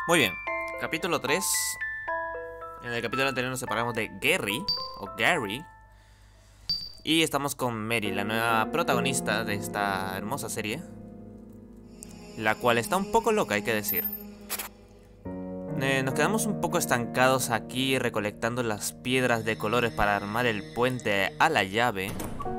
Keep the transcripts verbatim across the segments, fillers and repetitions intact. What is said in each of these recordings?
Muy bien, capítulo tres. En el capítulo anterior nos separamos de Gary, o Gary. Y estamos con Mary, la nueva protagonista de esta hermosa serie, la cual está un poco loca, hay que decir. eh, Nos quedamos un poco estancados aquí recolectando las piedras de colores para armar el puente a la llave.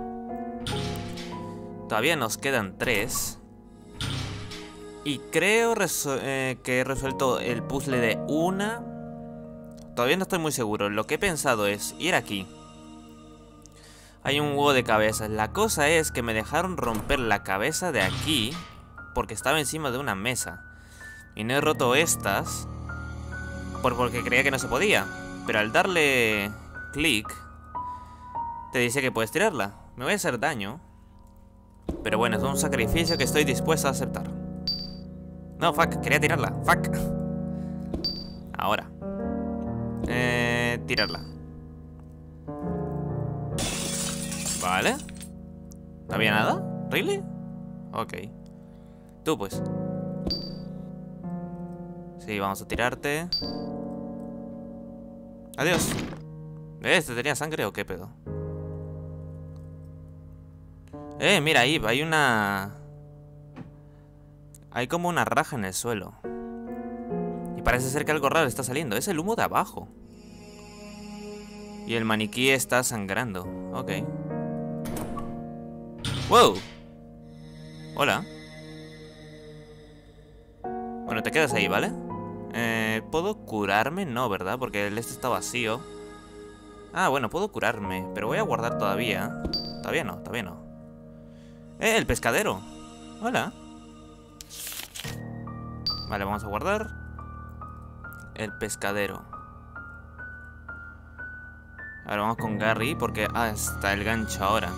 Todavía nos quedan tres. Y creo eh, que he resuelto el puzzle de una. Todavía no estoy muy seguro. Lo que he pensado es ir aquí. Hay un huevo de cabezas. La cosa es que me dejaron romper la cabeza de aquí porque estaba encima de una mesa. Y no he roto estas por porque creía que no se podía. Pero al darle clic te dice que puedes tirarla. Me voy a hacer daño, pero bueno, es un sacrificio que estoy dispuesto a aceptar. No, fuck, quería tirarla. Fuck. Ahora Eh... tirarla. Vale. ¿No había nada? ¿Really? Ok. Tú pues. Sí, vamos a tirarte. Adiós. ¿Este tenía sangre o qué pedo? Eh, mira ahí, hay una... Hay como una raja en el suelo. Y parece ser que algo raro está saliendo. Es el humo de abajo. Y el maniquí está sangrando. Ok. ¡Wow! Hola. Bueno, te quedas ahí, ¿vale? Eh, ¿puedo curarme? No, ¿verdad? Porque el este está vacío. Ah, bueno, puedo curarme. Pero voy a guardar todavía. Todavía no, todavía no. ¡Eh, el pescadero! Hola. Vale, vamos a guardar. El pescadero. Ahora vamos con Gary porque... Ah, está el gancho ahora.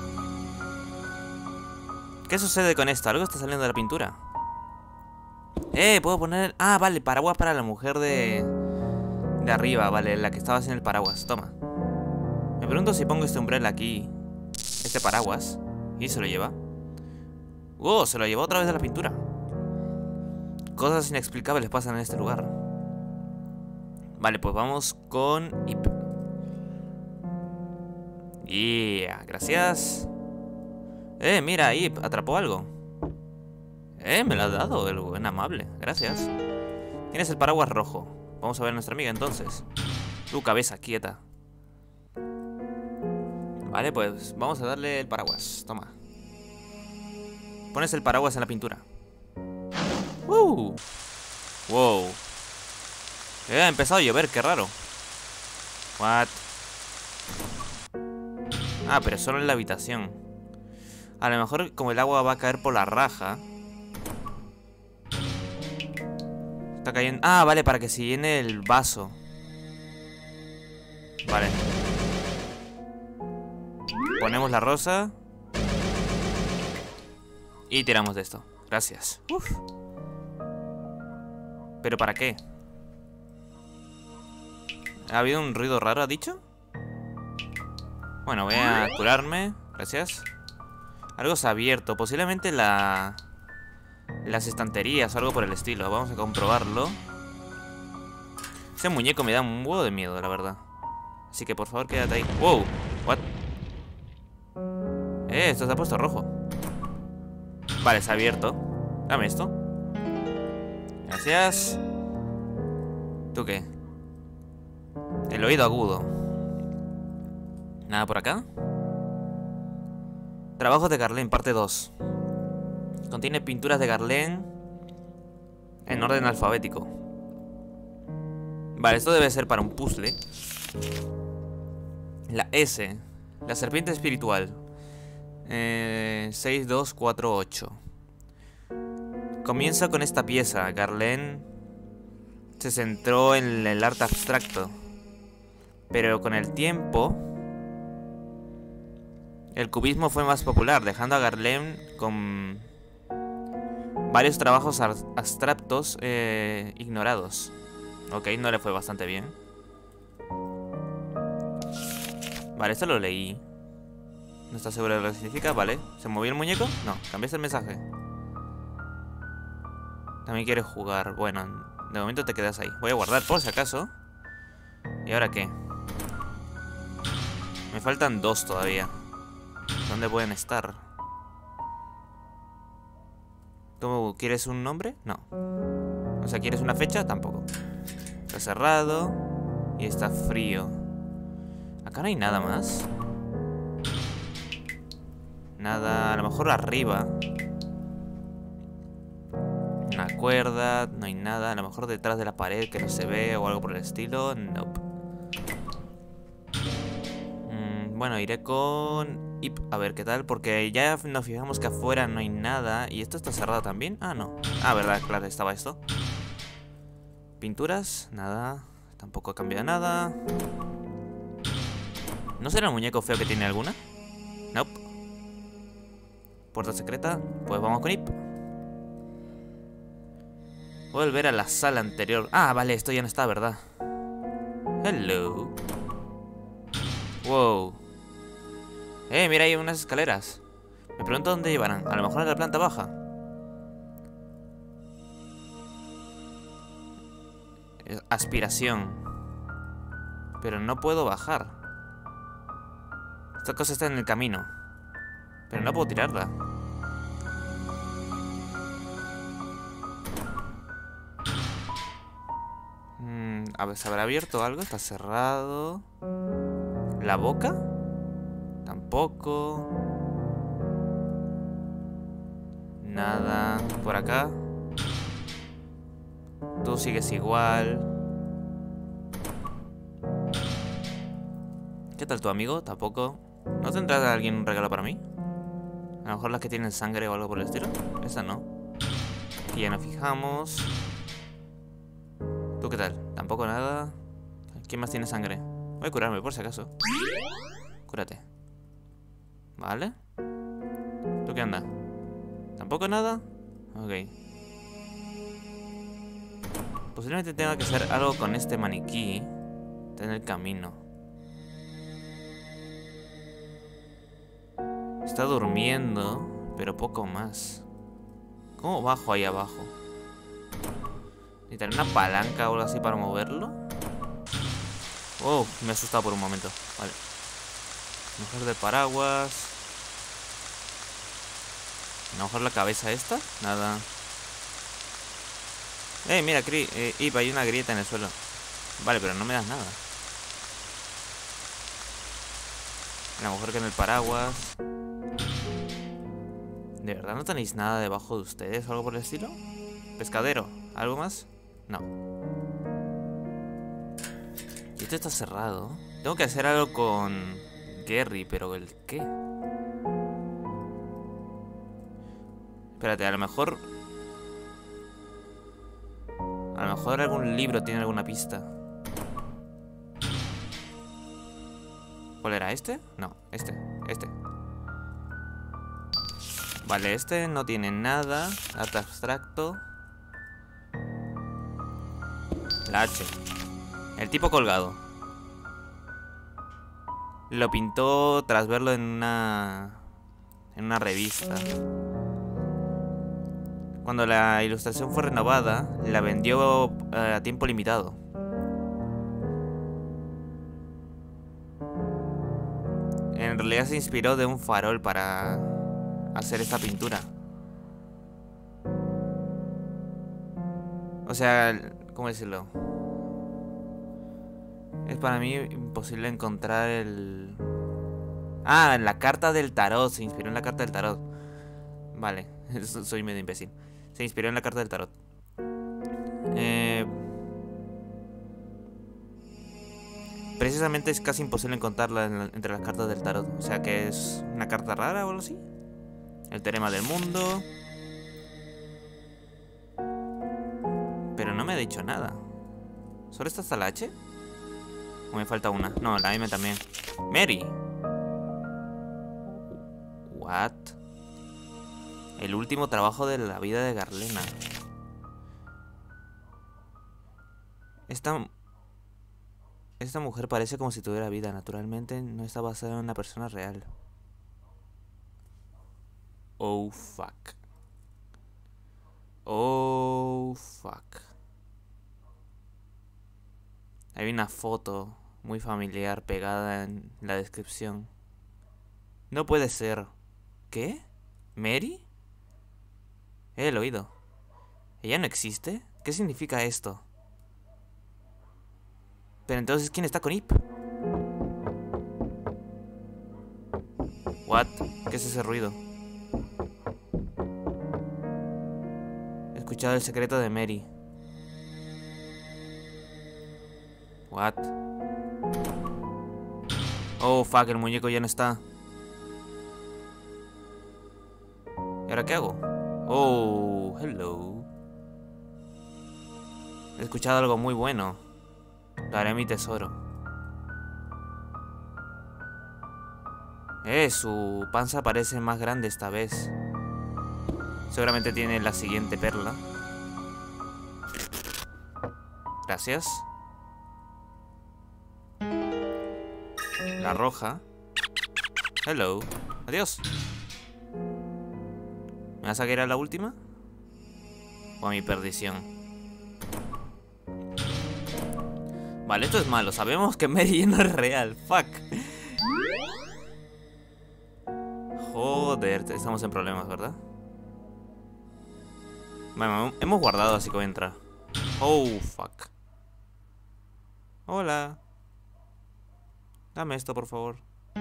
¿Qué sucede con esto? Algo está saliendo de la pintura. Eh, puedo poner... Ah, vale, paraguas para la mujer de... De arriba, vale, la que estaba sin el paraguas. Toma. Me pregunto si pongo este umbrella aquí. Este paraguas. ¿Y se lo lleva? ¡Oh! Se lo llevó otra vez de la pintura. Cosas inexplicables pasan en este lugar. Vale, pues vamos con Ip. Yeah, gracias. Eh, mira, Ip, atrapó algo. Eh, me lo ha dado el buen amable, gracias. Tienes el paraguas rojo. Vamos a ver a nuestra amiga entonces. Tu cabeza, quieta. Vale, pues vamos a darle el paraguas. Toma. Pones el paraguas en la pintura. ¡Uh! Wow. Eh, ha empezado a llover, qué raro. What? Ah, pero solo en la habitación. A lo mejor como el agua va a caer por la raja. Está cayendo... Ah, vale, para que se llene el vaso. Vale. Ponemos la rosa. Y tiramos de esto. Gracias. Uf. ¿Pero para qué? ¿Ha habido un ruido raro, ha dicho? Bueno, voy a curarme. Gracias. Algo se ha abierto. Posiblemente la... Las estanterías o algo por el estilo. Vamos a comprobarlo. Ese muñeco me da un huevo de miedo, la verdad. Así que por favor quédate ahí. ¡Wow! ¿What? Eh, esto se ha puesto rojo. Vale, se ha abierto. Dame esto. Gracias. ¿Tú qué? El oído agudo. Nada por acá. Trabajos de Garlén, parte dos. Contiene pinturas de Garlén en orden alfabético. Vale, esto debe ser para un puzzle. La S. La serpiente espiritual. eh, seis, dos, cuatro, ocho. Comienza con esta pieza. Garlén se centró en el arte abstracto, pero con el tiempo el cubismo fue más popular, dejando a Garlén con varios trabajos abstractos eh, ignorados. Ok, no le fue bastante bien. Vale, esto lo leí. No está seguro de lo que significa. Vale, ¿se movió el muñeco? No, cambiaste el mensaje. También quiere jugar. Bueno, De momento te quedas ahí. Voy a guardar por si acaso. ¿Y ahora qué? Me faltan dos todavía. ¿Dónde pueden estar? ¿Tú quieres un nombre? No. O sea, ¿quieres una fecha? Tampoco. Está cerrado. Y está frío. Acá no hay nada más. Nada, a lo mejor arriba. Una cuerda, no hay nada. A lo mejor detrás de la pared que no se ve o algo por el estilo. Nope. Mm, bueno, iré con Ip, a ver qué tal. Porque ya nos fijamos que afuera no hay nada. ¿Y esto está cerrado también? Ah, no. Ah, verdad, claro, estaba esto. Pinturas, nada. Tampoco ha cambiado nada. ¿No será el muñeco feo que tiene alguna? Nope. Puerta secreta, pues vamos con Ip. Voy a volver a la sala anterior. Ah, vale, esto ya no está, ¿verdad? Hello. Wow. Eh, mira, hay unas escaleras. Me pregunto dónde llevarán. A lo mejor a la planta baja. Aspiración. Pero no puedo bajar. Esta cosa está en el camino. Pero no puedo tirarla. Mm, a ver, ¿se habrá abierto algo? Está cerrado. ¿La boca? Tampoco. Nada. ¿Por acá? Tú sigues igual. ¿Qué tal tu amigo? Tampoco. ¿No tendrá alguien un regalo para mí? A lo mejor las que tienen sangre o algo por el estilo. Esa no. Aquí ya nos fijamos. ¿Tú qué tal? Tampoco nada. ¿Quién más tiene sangre? Voy a curarme por si acaso. Cúrate. Vale. ¿Tú qué onda? ¿Tampoco nada? Ok. Posiblemente tenga que hacer algo con este maniquí. Está en el camino. Está durmiendo, pero poco más. ¿Cómo bajo ahí abajo? ¿Necesitaré una palanca o algo así para moverlo? Oh, me he asustado por un momento. Vale. Mujer de paraguas. A lo mejor la cabeza esta. Nada. Eh, mira, Cri eh, Ip, hay una grieta en el suelo. Vale, pero no me das nada. A lo mejor que en el paraguas. ¿De verdad no tenéis nada debajo de ustedes o algo por el estilo? Pescadero, ¿algo más? No. Y esto está cerrado. Tengo que hacer algo con Gary, pero ¿el qué? Espérate, a lo mejor... A lo mejor algún libro tiene alguna pista. ¿Cuál era? ¿Este? No, este, este. Vale, este no tiene nada. Arte abstracto. La H. El tipo colgado. Lo pintó tras verlo en una... En una revista. Cuando la ilustración fue renovada, la vendió eh, a tiempo limitado. En realidad se inspiró de un farol para hacer esta pintura. O sea, ¿cómo decirlo? Es para mí imposible encontrar el... Ah, la carta del tarot. Se inspiró en la carta del tarot. Vale, soy medio imbécil. Se inspiró en la carta del tarot. Eh... Precisamente es casi imposible encontrarla en la, entre las cartas del tarot. O sea que es una carta rara o algo así. El teorema del mundo. Pero no me ha dicho nada. ¿Solo está hasta la H? ¿O me falta una? No, la M también. Mary. What? El último trabajo de la vida de Garlena. Esta... Esta mujer parece como si tuviera vida. Naturalmente no está basada en una persona real. Oh, fuck. Oh, fuck. Hay una foto muy familiar pegada en la descripción. No puede ser. ¿Qué? ¿Mary? He el oído. ¿Ella no existe? ¿Qué significa esto? Pero entonces, ¿quién está con Ip? What? ¿Qué es ese ruido? He escuchado el secreto de Mary. What? Oh, fuck, el muñeco ya no está. ¿Y ahora qué hago? Oh, hello. He escuchado algo muy bueno. Lo haré mi tesoro. Eh, su panza parece más grande esta vez. Seguramente tiene la siguiente perla. Gracias. La roja. Hello. Adiós. ¿Me vas a querer a la última? O a mi perdición. Vale, esto es malo. Sabemos que Mary no es real. Fuck. Joder, estamos en problemas, ¿verdad? Bueno, hemos guardado, así que voy a entrar. Oh, fuck. Hola. Dame esto, por favor.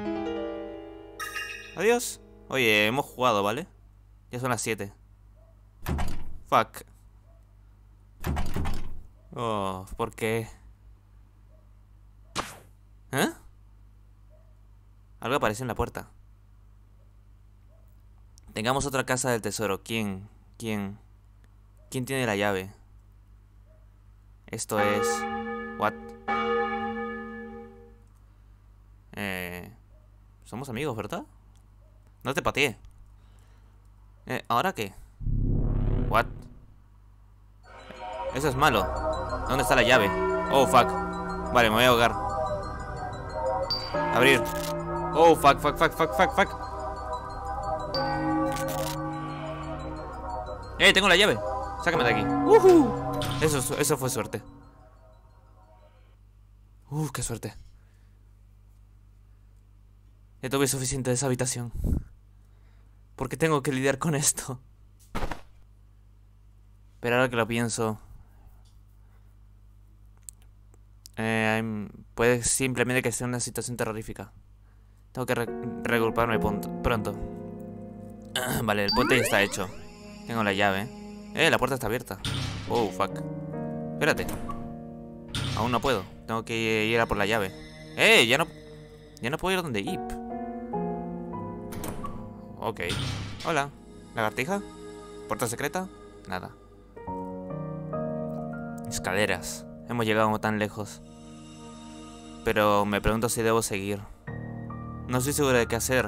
Adiós. Oye, hemos jugado, ¿vale? Ya son las siete. Fuck. Oh, ¿por qué? ¿Eh? Algo aparece en la puerta. Tengamos otra casa del tesoro. ¿Quién? ¿Quién? ¿Quién tiene la llave? Esto es... What? Eh... Somos amigos, ¿verdad? No te pateé. Eh, ¿ahora qué? What? Eso es malo. ¿Dónde está la llave? Oh, fuck. Vale, me voy a ahogar. Abrir. Oh, fuck, fuck, fuck, fuck, fuck, fuck. ¡Eh, tengo la llave! Sácame de aquí. Uh-huh. Eso, eso fue suerte. Uh, qué suerte. Ya tuve suficiente de esa habitación. ¿Por qué tengo que lidiar con esto? Pero ahora que lo pienso... Eh, puede simplemente que sea una situación terrorífica. Tengo que re reagruparme pronto. Vale, el puente ya está hecho. Tengo la llave. Eh, la puerta está abierta. Oh, fuck. Espérate. Aún no puedo. Tengo que ir a por la llave. Eh, ya no... Ya no puedo ir donde Ip. Ok. Hola. ¿Lagartija? ¿Puerta secreta? Nada. Escaleras. Hemos llegado tan lejos. Pero me pregunto si debo seguir. No estoy seguro de qué hacer.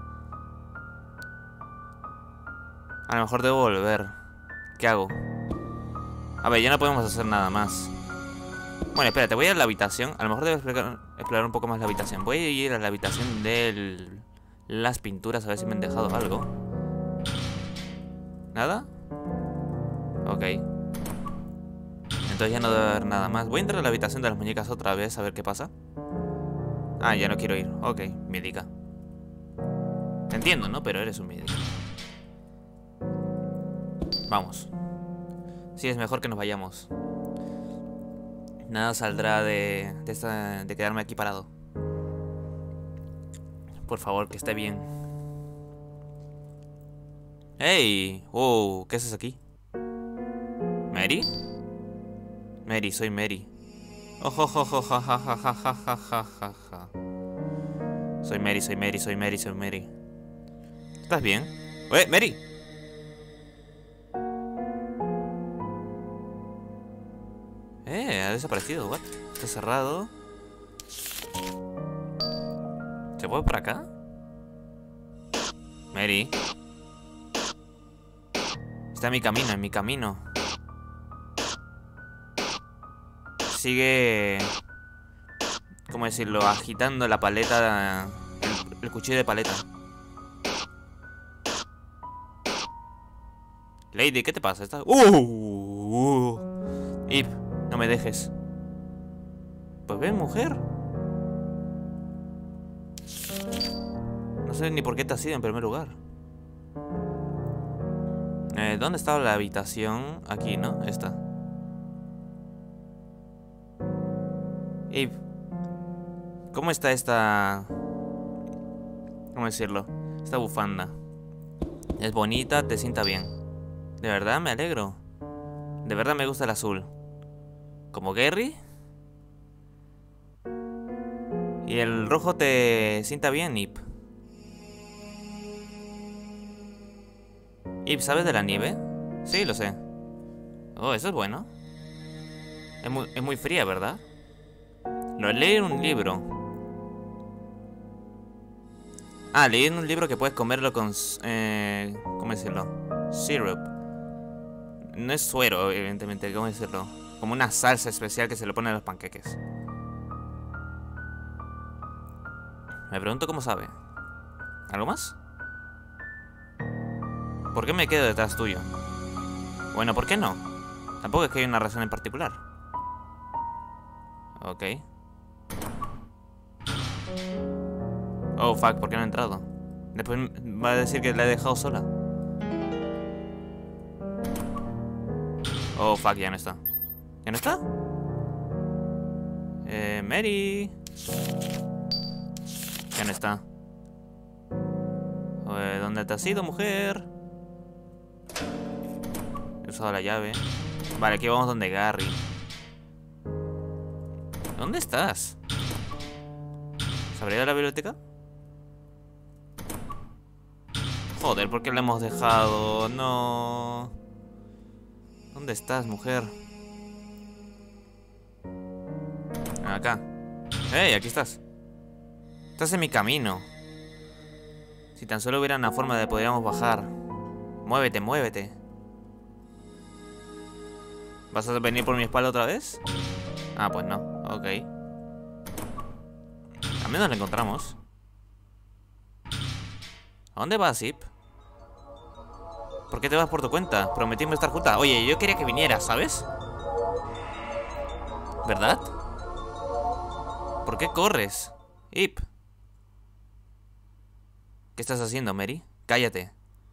A lo mejor debo volver. ¿Qué hago? A ver, ya no podemos hacer nada más. Bueno, espérate, voy a ir a la habitación. A lo mejor debo explorar, explorar un poco más la habitación. Voy a ir a la habitación de las pinturas a ver si me han dejado algo. ¿Nada? Ok. Entonces ya no debe haber nada más. Voy a entrar a la habitación de las muñecas otra vez a ver qué pasa. Ah, ya no quiero ir. Ok, médica. Te entiendo, ¿no? Pero eres un médico. Vamos. Sí, es mejor que nos vayamos. Nada saldrá de, de, esta, de quedarme aquí parado. Por favor, que esté bien. ¡Hey! ¡Oh! ¿Qué haces aquí? ¿Mary? Mary, soy Mary. Ojo, ojo, ojo, ja, ja, ja, ja, ja, ja, ja, ja, ja. Soy Mary, soy Mary, soy Mary, soy Mary. ¿Estás bien? ¡Eh, Mary! Eh, ha desaparecido, what? Está cerrado. ¿Se puede por acá? Mary. Está en mi camino, en mi camino. Sigue... ¿Cómo decirlo? Agitando la paleta... El, el cuchillo de paleta. Lady, ¿qué te pasa? ¿Estás... ¡Uh! uh. Ip, no me dejes. Pues ven, mujer. No sé ni por qué te has ido en primer lugar. Eh, ¿Dónde estaba la habitación? Aquí, ¿no? Esta. Eve, ¿cómo está esta... ¿Cómo decirlo? Esta bufanda. Es bonita, te sienta bien. De verdad, me alegro. De verdad me gusta el azul. ¿Como Gary? ¿Y el rojo te sienta bien, Eve? Eve, ¿sabes de la nieve? Sí, lo sé. Oh, eso es bueno. Es muy, es muy fría, ¿verdad? Lo leí en un libro. Ah, leí en un libro que puedes comerlo con... Eh, ¿Cómo decirlo? Syrup. No es suero, evidentemente, ¿cómo decirlo? Como una salsa especial que se le pone a los panqueques. Me pregunto cómo sabe. ¿Algo más? ¿Por qué me quedo detrás tuyo? Bueno, ¿por qué no? Tampoco es que haya una razón en particular. Ok. Oh, fuck, ¿por qué no ha entrado? Después va a decir que la he dejado sola. Oh, fuck, ya no está. ¿Ya no está? Eh, Mary. Ya no está. Eh, ¿Dónde te has ido, mujer? He usado la llave. Vale, aquí vamos donde Gary. ¿Dónde estás? ¿Se habría ido a la biblioteca? Joder, ¿por qué la hemos dejado? No. ¿Dónde estás, mujer? Acá. ¡Hey! Aquí estás. Estás en mi camino. Si tan solo hubiera una forma de podríamos bajar. Muévete, muévete. ¿Vas a venir por mi espalda otra vez? Ah, pues no. Ok. Al menos la encontramos. ¿A dónde vas, Ip? ¿Por qué te vas por tu cuenta? Prometimos estar juntas. Oye, yo quería que vinieras, ¿sabes? ¿Verdad? ¿Por qué corres? Ip. ¿Qué estás haciendo, Mary? Cállate.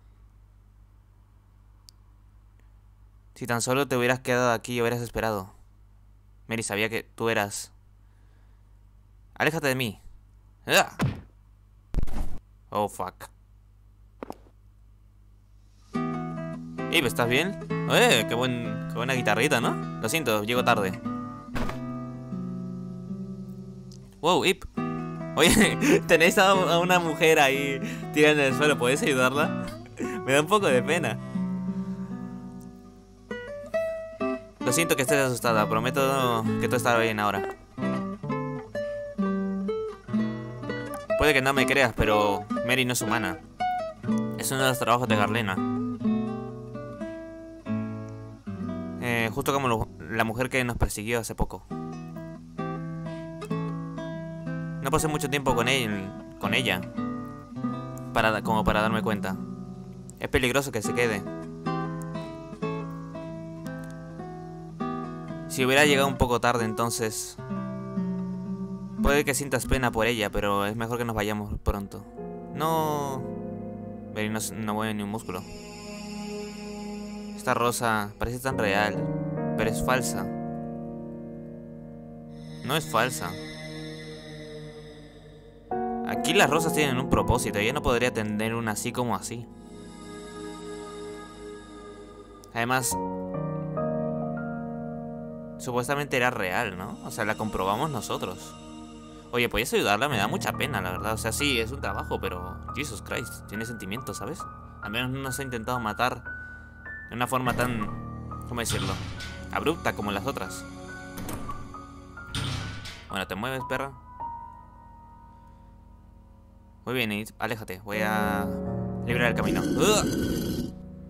Si tan solo te hubieras quedado aquí y hubieras esperado. Mary, sabía que tú eras... Aléjate de mí. ¡Ah! Oh, fuck. Ip, ¿estás bien? ¡Eh! Qué, buen, qué buena guitarrita, ¿no? Lo siento, llego tarde. Wow, Ip. Oye, tenéis a, a una mujer ahí tirada en el suelo. ¿Podéis ayudarla? Me da un poco de pena. Lo siento que estés asustada. Prometo que todo estará bien ahora. Puede que no me creas, pero Mary no es humana. Es uno de los trabajos de Garlena. Eh, justo como lo, la mujer que nos persiguió hace poco. No pasé mucho tiempo con él, con ella, para, como para darme cuenta. Es peligroso que se quede. Si hubiera llegado un poco tarde, entonces... Puede que sientas pena por ella, pero es mejor que nos vayamos pronto. No... Mary no, no mueve ni un músculo. Esta rosa parece tan real, pero es falsa. No es falsa. Aquí las rosas tienen un propósito. Ella no podría tener una así como así. Además, supuestamente era real, ¿no? O sea, la comprobamos nosotros. Oye, ¿podías ayudarla? Me da mucha pena, la verdad. O sea, sí, es un trabajo, pero... Jesus Christ, tiene sentimientos, ¿sabes? Al menos no nos ha intentado matar de una forma tan... ¿Cómo decirlo? Abrupta como las otras. Bueno, ¿te mueves, perra? Muy bien, Eve, aléjate. Voy a liberar el camino. ¡Ugh!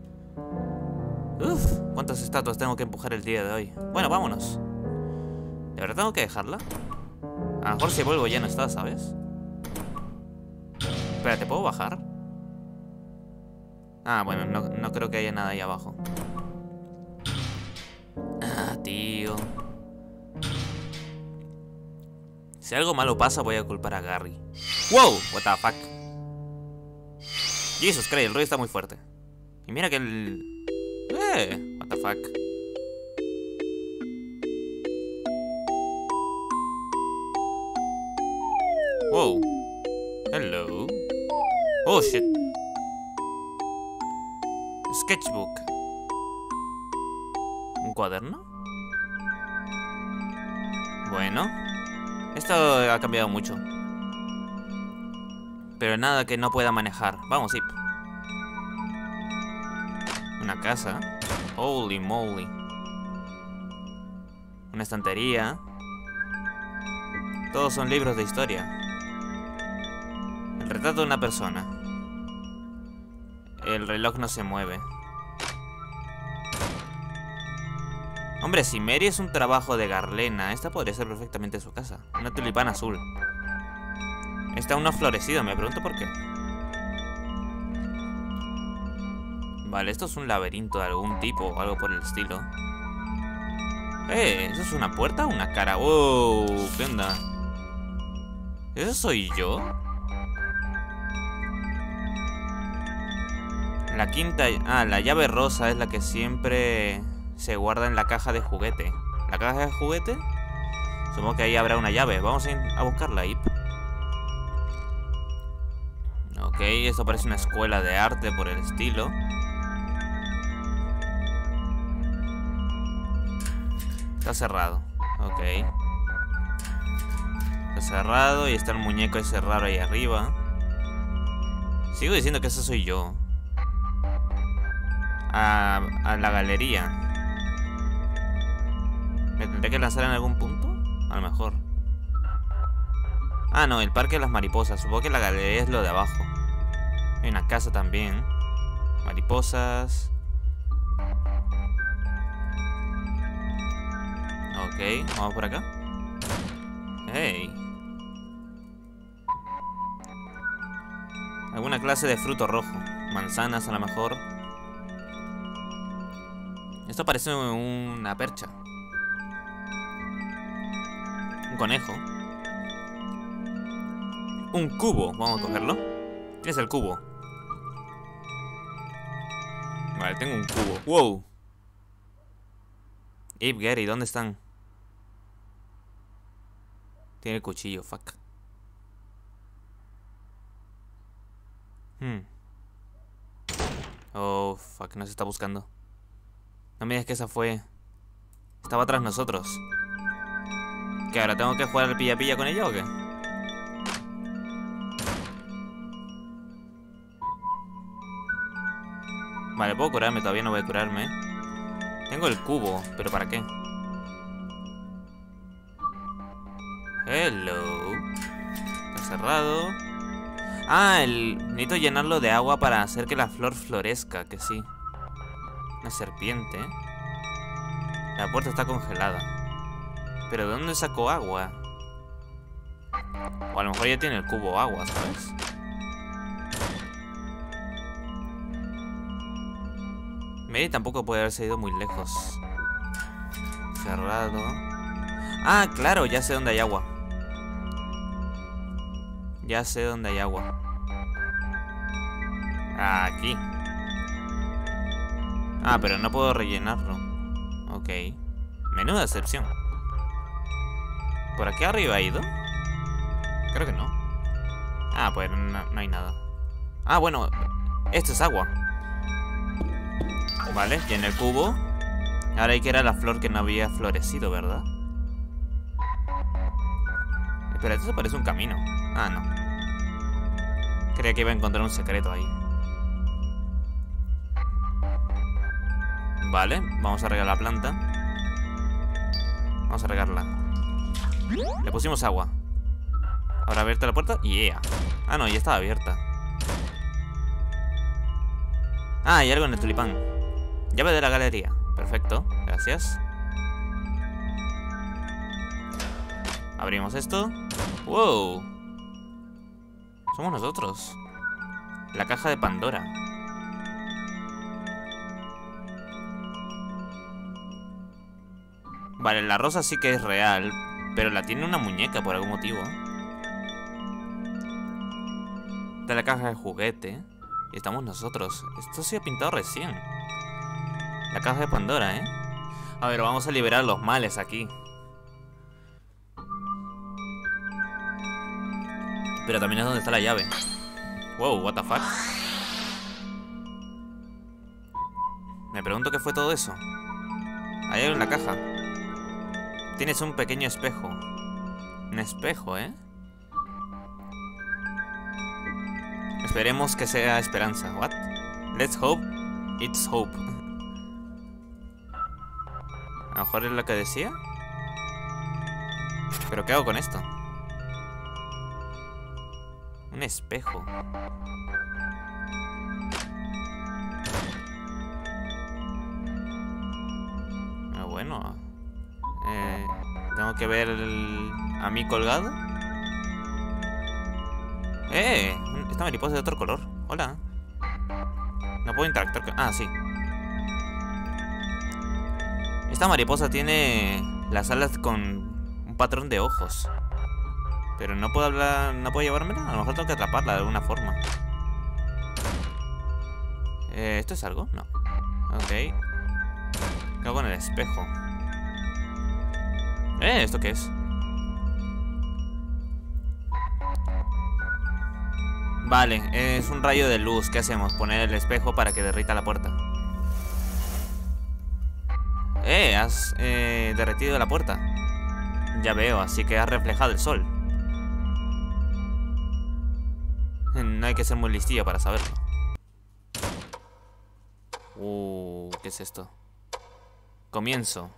Uf, ¿cuántas estatuas tengo que empujar el día de hoy? Bueno, vámonos. ¿De verdad tengo que dejarla? A lo mejor si vuelvo ya no está, ¿sabes? Espera, ¿te puedo bajar? Ah, bueno, no, no creo que haya nada ahí abajo. Ah, tío. Si algo malo pasa, voy a culpar a Gary. ¡Wow! What the fuck. Jesus Christ, el rollo está muy fuerte. Y mira que el... Eh, what the fuck. Wow. Hello. Oh, shit. Sketchbook. ¿Un cuaderno? Bueno. Esto ha cambiado mucho. Pero nada que no pueda manejar. Vamos, Ip. Una casa. Holy moly. Una estantería. Todos son libros de historia. El retrato de una persona. El reloj no se mueve. Hombre, si Mary es un trabajo de Garlena, esta podría ser perfectamente su casa. Una tulipana azul. Está aún no florecido, me pregunto por qué. Vale, esto es un laberinto de algún tipo o algo por el estilo. Eh, ¿eso es una puerta o una cara? Wow, ¿qué onda? ¿Eso soy yo? La quinta... Ah, la llave rosa es la que siempre se guarda en la caja de juguete. ¿La caja de juguete? Supongo que ahí habrá una llave. Vamos a, ir a buscarla, Ip. Ok, esto parece una escuela de arte por el estilo. Está cerrado. Ok. Está cerrado y está el muñeco ese raro ahí arriba. Sigo diciendo que ese soy yo. A, a la galería. ¿Me tendré que lanzar en algún punto? A lo mejor. Ah, no, el parque de las mariposas. Supongo que la galería es lo de abajo. Hay una casa también. Mariposas. Ok, vamos por acá. Hey. Alguna clase de fruto rojo. Manzanas a lo mejor. Esto parece una percha. Un conejo. Un cubo. Vamos a cogerlo. ¿Qué es el cubo? Vale, tengo un cubo. ¡Wow! Ip, Gary, ¿dónde están? Tiene el cuchillo, fuck. Hmm. Oh, fuck, nos está buscando. No me digas que esa fue... Estaba tras nosotros. ¿Qué, ahora tengo que jugar al pilla-pilla con ella o qué? Vale, puedo curarme, todavía no voy a curarme. Tengo el cubo, ¿pero para qué? Hello. Está cerrado. Ah, el... necesito llenarlo de agua para hacer que la flor florezca, que sí. Una serpiente. La puerta está congelada. ¿Pero de dónde sacó agua? O a lo mejor ya tiene el cubo agua, ¿sabes? Mary tampoco puede haberse ido muy lejos. Cerrado. Ah, claro, ya sé dónde hay agua. Ya sé dónde hay agua. Aquí. Ah, pero no puedo rellenarlo. Ok. Menuda excepción. ¿Por aquí arriba ha ido? Creo que no. Ah, pues no, no hay nada. Ah, bueno. Esto es agua. Vale, llené el cubo. Ahora hay que ir a la flor que no había florecido, ¿verdad? Espera, esto parece un camino. Ah, no. Creía que iba a encontrar un secreto ahí. Vale, vamos a regar la planta. Vamos a regarla. Le pusimos agua. Ahora abierta la puerta. Yeah. Ah, no, ya estaba abierta. Ah, hay algo en el tulipán. Llave de la galería. Perfecto, gracias. Abrimos esto. Wow. Somos nosotros. La caja de Pandora. Vale, la rosa sí que es real. Pero la tiene una muñeca por algún motivo. Está la caja de juguete. Y estamos nosotros. Esto se ha pintado recién. La caja de Pandora, ¿eh? A ver, vamos a liberar los males aquí. Pero también es donde está la llave. Wow, what the fuck. Me pregunto qué fue todo eso. Hay algo en la caja. Tienes un pequeño espejo. Un espejo, ¿eh? Esperemos que sea esperanza. What? Let's hope it's hope. A lo mejor es lo que decía. ¿Pero qué hago con esto? Un espejo. Ah, bueno. Eh, Tengo que ver el... a mí colgado. ¡Eh! Esta mariposa es de otro color. Hola. No puedo interactuar con... Ah, sí. Esta mariposa tiene las alas con un patrón de ojos. Pero no puedo hablar... ¿No puedo llevármela? A lo mejor tengo que atraparla de alguna forma. Eh, ¿Esto es algo? No. Ok. ¿Qué hago con el espejo? Eh, ¿esto qué es? Vale, es un rayo de luz. ¿Qué hacemos? Poner el espejo para que derrita la puerta. Eh, has eh, derretido la puerta. Ya veo, así que has reflejado el sol. No hay que ser muy listillo para saberlo. Uh, ¿qué es esto? Comienzo.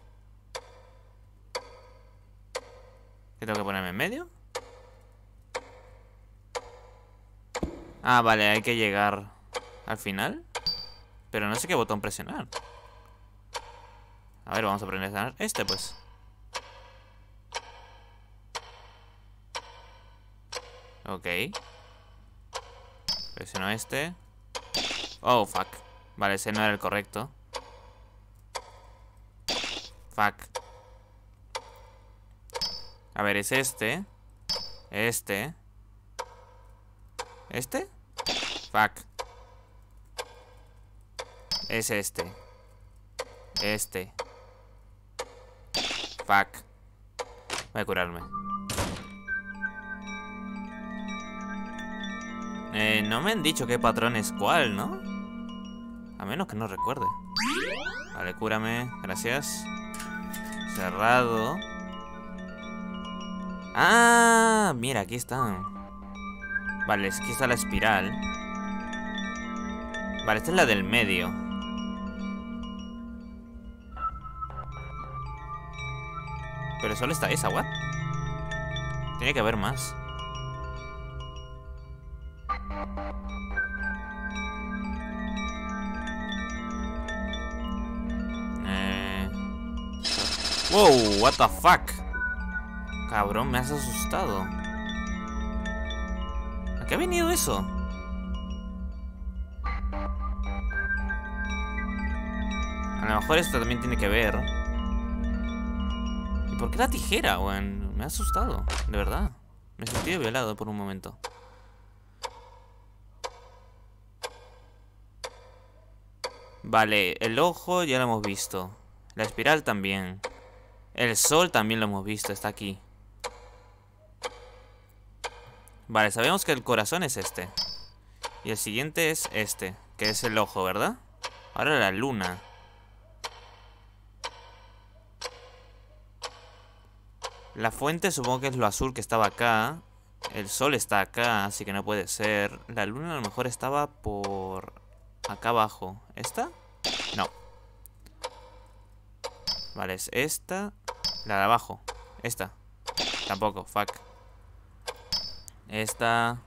¿Qué tengo que ponerme en medio? Ah, vale, hay que llegar al final. Pero no sé qué botón presionar. A ver, vamos a presionar este, pues. Ok. Presiono este. Oh, fuck. Vale, ese no era el correcto. Fuck. A ver, es este. Este. ¿Este? Fuck. Es este. Este. Fuck. Voy a curarme. Eh, no me han dicho qué patrón es cuál, ¿no? A menos que no recuerde. Vale, cúrame. Gracias. Cerrado. Ah, mira, aquí están. Vale, aquí está la espiral. Vale, esta es la del medio. Pero solo está esa, ¿what? Tiene que haber más. Eh... Wow, what the fuck. Cabrón, me has asustado. ¿A qué ha venido eso? A lo mejor esto también tiene que ver. ¿Y por qué la tijera, weón? Me ha asustado, de verdad. Me he sentido violado por un momento. Vale, el ojo ya lo hemos visto. La espiral también. El sol también lo hemos visto, está aquí. Vale, sabemos que el corazón es este. Y el siguiente es este, que es el ojo, ¿verdad? Ahora la luna. La fuente supongo que es lo azul que estaba acá. El sol está acá, así que no puede ser. La luna a lo mejor estaba por... acá abajo. ¿Esta? No. Vale, es esta. La de abajo. Esta. Tampoco, fuck. Esta.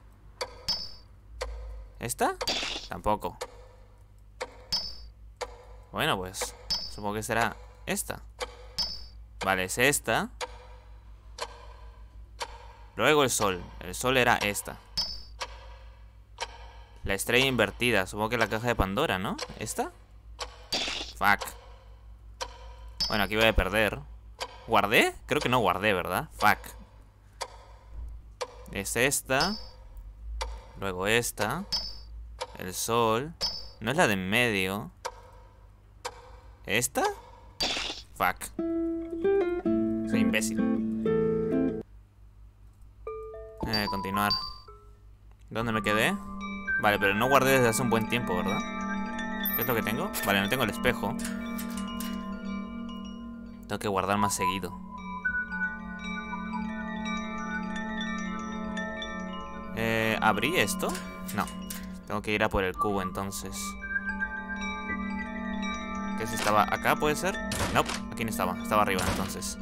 ¿Esta? Tampoco. Bueno, pues supongo que será esta. Vale, es esta. Luego el sol. El sol era esta. La estrella invertida. Supongo que la caja de Pandora, ¿no? ¿Esta? Fuck. Bueno, aquí voy a perder. ¿Guardé? Creo que no guardé, ¿verdad? Fuck. Es esta. Luego esta. El sol. No es la de en medio. ¿Esta? Fuck. Soy imbécil. Eh, continuar. ¿Dónde me quedé? Vale, pero no guardé desde hace un buen tiempo, ¿verdad? ¿Qué es lo que tengo? Vale, no tengo el espejo. Tengo que guardar más seguido. Eh, ¿abrí esto? No. Tengo que ir a por el cubo entonces. ¿Qué si estaba acá, puede ser? No, aquí no estaba. Estaba arriba entonces.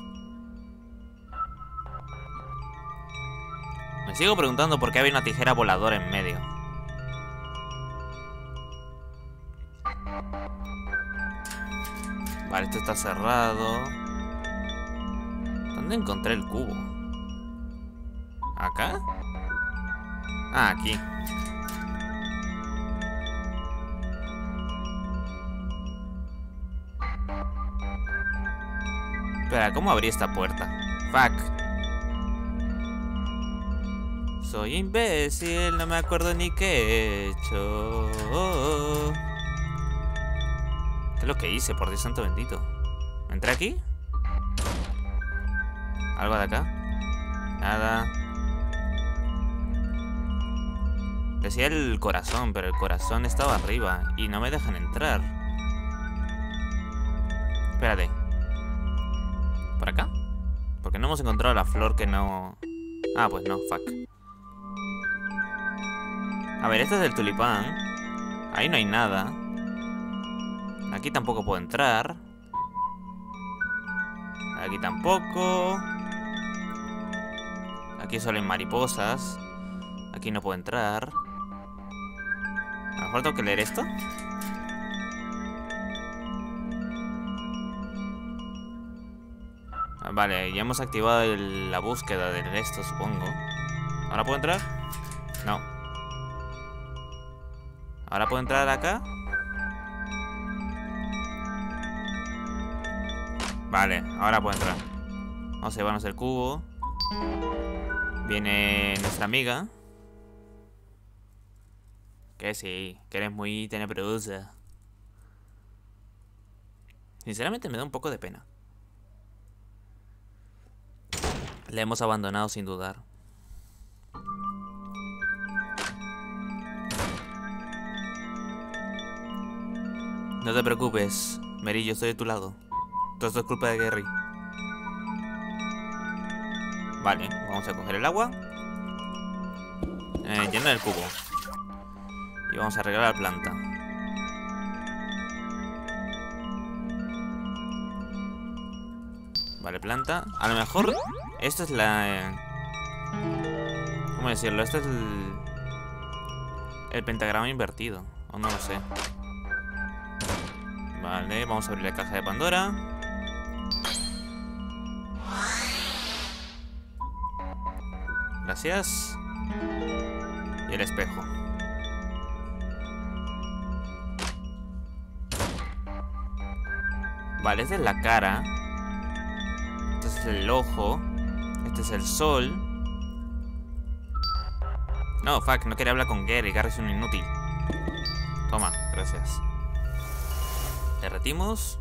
Me sigo preguntando por qué había una tijera voladora en medio. Vale, esto está cerrado. ¿Dónde encontré el cubo? ¿Acá? Ah, aquí. Espera, ¿cómo abrí esta puerta? Fuck. Soy imbécil, no me acuerdo ni qué he hecho. ¿Qué es lo que hice, por Dios santo bendito? ¿Entré aquí? ¿Algo de acá? Nada. Decía el corazón, pero el corazón estaba arriba y no me dejan entrar. Espérate. ¿Por acá? Porque no hemos encontrado la flor que no... Ah, pues no, fuck. A ver, este es el tulipán. Ahí no hay nada. Aquí tampoco puedo entrar. Aquí tampoco. Aquí solo hay mariposas. Aquí no puedo entrar. A lo mejor tengo que leer esto. Vale, ya hemos activado el, la búsqueda del esto, supongo. ¿Ahora puedo entrar? No. ¿Ahora puedo entrar acá? Vale, ahora puedo entrar. Vamos a llevarnos el cubo. Viene nuestra amiga. Que sí, que eres muy tenebrosa. Sinceramente me da un poco de pena. Le hemos abandonado sin dudar. No te preocupes, Mary, yo estoy de tu lado. Todo esto es culpa de Gary. Vale, vamos a coger el agua. Eh, llenar el cubo. Y vamos a regar la planta. Vale, planta. A lo mejor esto es la... Eh, ¿cómo decirlo? Esto es el... el pentagrama invertido. O no lo sé. Vale, vamos a abrir la caja de Pandora. Gracias. Y el espejo. Vale, esta es la cara. Este es el ojo. Este es el sol. No, fuck, no quería hablar con Gary. Gary es un inútil. Toma, gracias. Derretimos.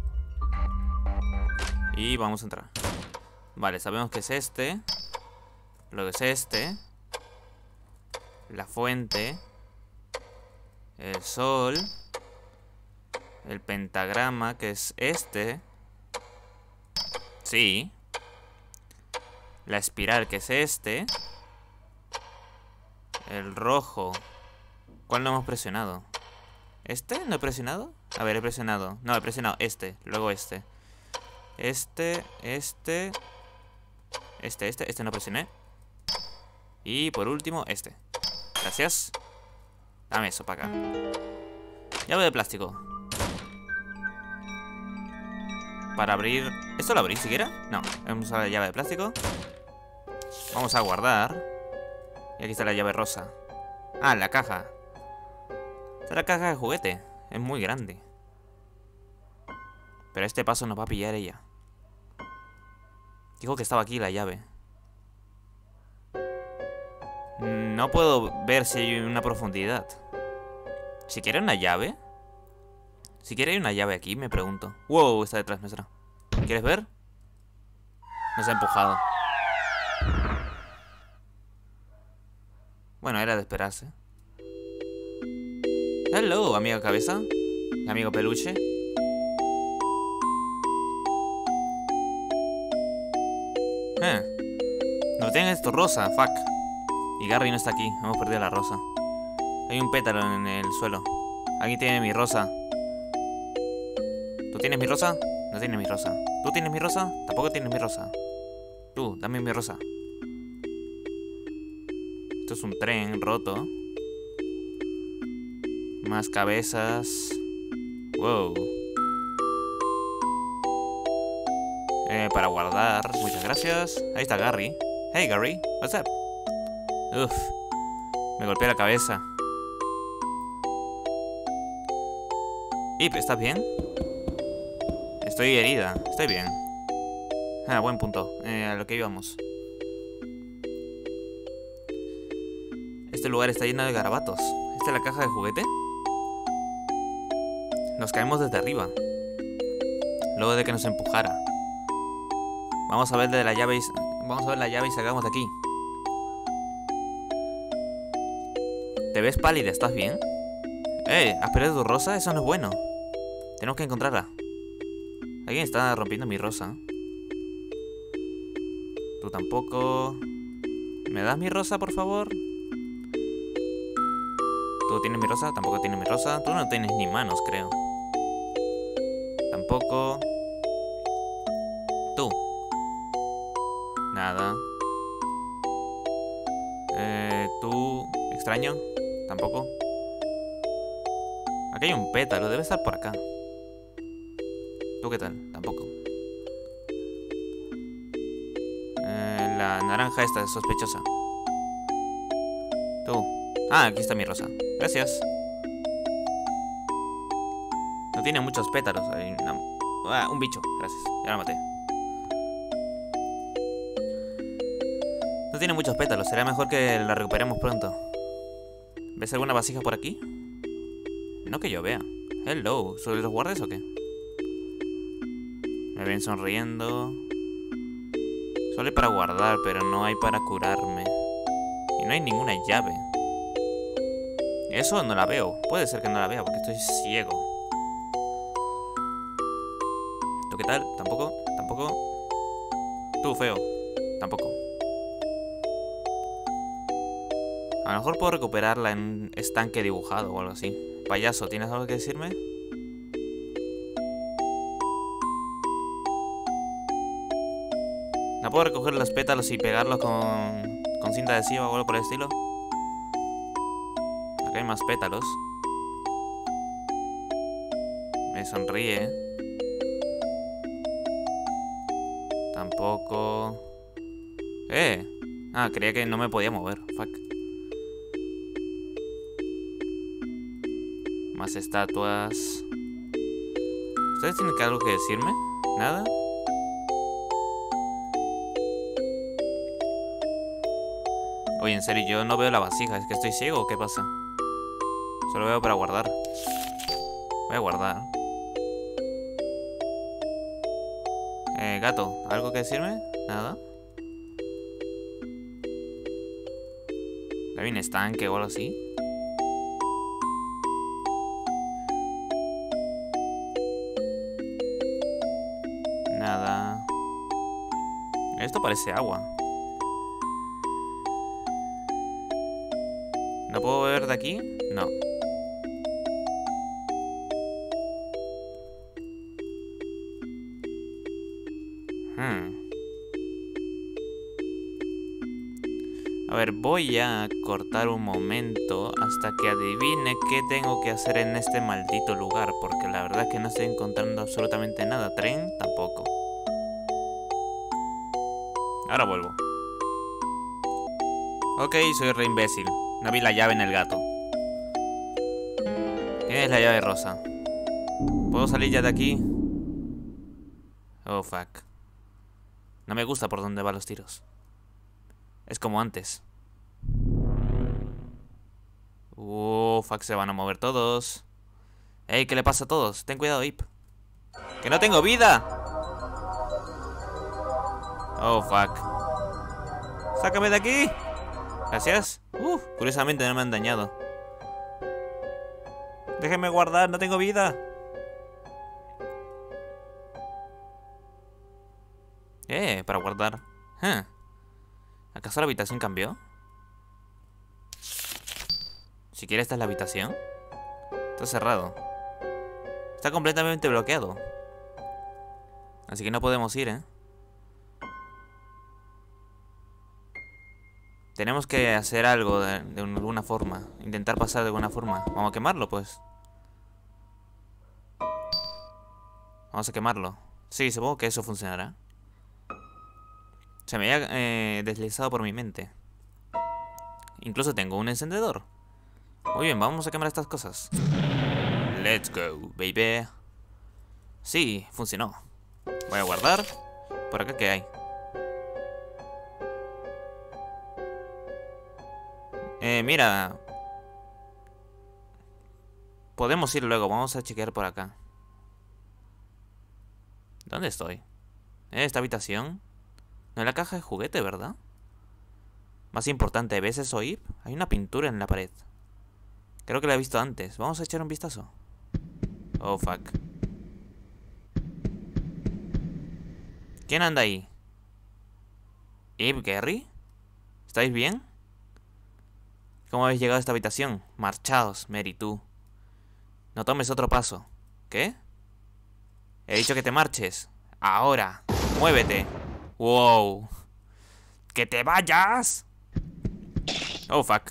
Y vamos a entrar. Vale, sabemos que es este. Luego es este. La fuente. El sol. El pentagrama, que es este. Sí. La espiral, que es este. El rojo. ¿Cuál no hemos presionado? ¿Este? ¿No he presionado? A ver, he presionado. No, he presionado este. Luego este. Este, este. Este, este. Este no presioné. Y por último, este. Gracias. Dame eso para acá. Llave de plástico. Para abrir... ¿Esto lo abrí siquiera? No, vamos a la llave de plástico. Vamos a guardar. Y aquí está la llave rosa. Ah, la caja. Esta es la caja de juguete. Es muy grande. Pero a este paso nos va a pillar ella. Dijo que estaba aquí la llave. No puedo ver si hay una profundidad. ¿Si quiere una llave? Si quiere hay una llave aquí, me pregunto. Wow, está detrás nuestra. ¿Quieres ver? Nos ha empujado. Bueno, era de esperarse. Hello, amigo cabeza. Amigo peluche. Eh. No tienen esto rosa, fuck. Y Gary no está aquí, hemos perdido la rosa. Hay un pétalo en el suelo. Alguien tiene mi rosa. ¿Tú tienes mi rosa? No tienes mi rosa. ¿Tú tienes mi rosa? Tampoco tienes mi rosa. Tú, dame mi rosa. Esto es un tren roto. Más cabezas. Wow. Eh, para guardar. Muchas gracias. Ahí está Gary. Hey Gary, what's up? Uf. Me golpeé la cabeza. Ip, ¿estás bien? Estoy herida. Estoy bien. Ah, buen punto. Eh, a lo que íbamos. Este lugar está lleno de garabatos. ¿Esta es la caja de juguete? Nos caemos desde arriba. Luego de que nos empujara. Vamos a ver de la llave y... Vamos a ver la llave y salgamos de aquí. ¿Te ves pálida? ¿Estás bien? ¡Eh! ¿Has perdido tu rosa? Eso no es bueno. Tenemos que encontrarla. Alguien está rompiendo mi rosa. Tú tampoco. ¿Me das mi rosa, por favor? ¿Tú tienes mi rosa? Tampoco tienes mi rosa. Tú no tienes ni manos, creo. Tampoco. Tú. Nada. Eh, tú. Extraño. Tampoco. Aquí hay un pétalo. Debe estar por acá. ¿Tú qué tal? Tampoco. Eh, la naranja esta es sospechosa. Tú. Ah, aquí está mi rosa. Gracias. No tiene muchos pétalos. Hay una... ah, un bicho. Gracias. Ya lo maté. No tiene muchos pétalos. Será mejor que la recuperemos pronto. ¿Ves alguna vasija por aquí? No que yo vea. Hello. ¿Soy los guardias o qué? Me ven sonriendo. Solo hay para guardar, pero no hay para curarme. Y no hay ninguna llave. Eso no la veo. Puede ser que no la vea porque estoy ciego. ¿Tú qué tal? ¿Tampoco? ¿Tampoco? Tú, feo. Tampoco. A lo mejor puedo recuperarla en un estanque dibujado o algo así. Payaso, ¿tienes algo que decirme? ¿No puedo recoger los pétalos y pegarlos con, con cinta adhesiva o algo por el estilo? Acá hay más pétalos. Me sonríe. Tampoco. ¡Eh! Ah, creía que no me podía mover. Fuck. Más estatuas. ¿Ustedes tienen algo que decirme? ¿Nada? Oye, en serio, yo no veo la vasija. ¿Es que estoy ciego o qué pasa? Solo veo para guardar. Voy a guardar. Eh, gato, ¿algo que decirme? Nada. ¿Hay un estanque o algo así? Nada. Esto parece agua. ¿No puedo beber de aquí? No. Hmm. A ver, voy a cortar un momento hasta que adivine qué tengo que hacer en este maldito lugar, porque la verdad es que no estoy encontrando absolutamente nada. Tren, tampoco. Ahora vuelvo. Ok, soy re imbécil. No vi la llave en el gato. Tienes la llave rosa. ¿Puedo salir ya de aquí? Oh, fuck. No me gusta por dónde van los tiros. Es como antes. Uh, fuck, se van a mover todos. Ey, ¿qué le pasa a todos? Ten cuidado, Ip. ¡Que no tengo vida! Oh, fuck. ¡Sácame de aquí! Gracias. Uh, curiosamente no me han dañado. Déjenme guardar, no tengo vida. Eh, para guardar. Huh. ¿Acaso la habitación cambió? Siquiera esta es la habitación. Está cerrado. Está completamente bloqueado. Así que no podemos ir, ¿eh? Tenemos que hacer algo de, de alguna forma. Intentar pasar de alguna forma. Vamos a quemarlo, pues. Vamos a quemarlo. Sí, supongo que eso funcionará. Se me había eh, deslizado por mi mente. Incluso tengo un encendedor. Muy bien, vamos a quemar estas cosas. Let's go, baby. Sí, funcionó. Voy a guardar. ¿Por acá qué hay? Eh, mira. Podemos ir luego, vamos a chequear por acá. ¿Dónde estoy? ¿En esta habitación? No es la caja de juguete, ¿verdad? Más importante, ¿ves eso, Ip? Hay una pintura en la pared. Creo que la he visto antes. Vamos a echar un vistazo. Oh, fuck. ¿Quién anda ahí? ¿Ip, Gary? ¿Estáis bien? ¿Cómo habéis llegado a esta habitación? Marchaos, Mary, tú. No tomes otro paso. ¿Qué? He dicho que te marches. Ahora. Muévete. Wow. ¡Que te vayas! Oh, fuck.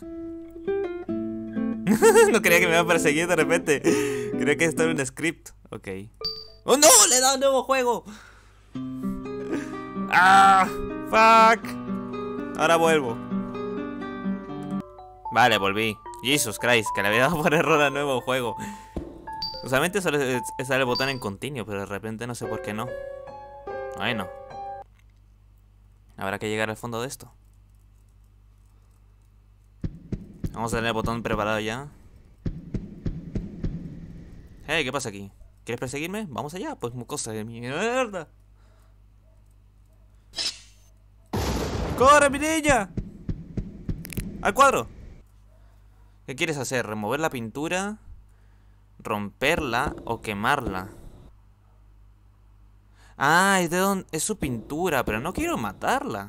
No creía que me iba a perseguir de repente. Creía que esto era un script. Ok. ¡Oh, no! ¡Le he dado un nuevo juego! ¡Ah! ¡Fuck! Ahora vuelvo. Vale, volví. Jesus Christ, que le había dado por error al nuevo juego. Usualmente solo sale el botón en continuo, pero de repente no sé por qué no. Bueno. Habrá que llegar al fondo de esto. Vamos a tener el botón preparado ya. Hey, ¿qué pasa aquí? ¿Quieres perseguirme? Vamos allá, pues cosa de mierda. ¡Corre, mi niña! ¡Al cuadro! ¿Qué quieres hacer? ¿Remover la pintura? ¿Romperla o quemarla? Ah, es, de don... es su pintura, pero no quiero matarla.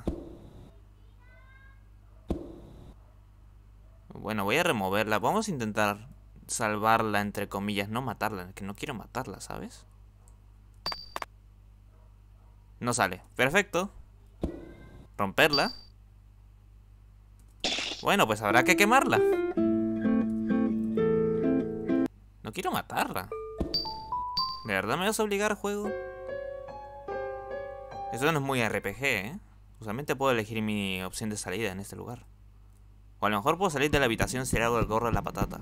Bueno, voy a removerla. Vamos a intentar salvarla, entre comillas, no matarla, que no quiero matarla, ¿sabes? No sale. Perfecto. Romperla. Bueno, pues habrá que quemarla. No quiero matarla. ¿De verdad me vas a obligar, juego? Eso no es muy R P G, ¿eh? Usualmente puedo elegir mi opción de salida en este lugar. O a lo mejor puedo salir de la habitación si le hago el gorro a la patata.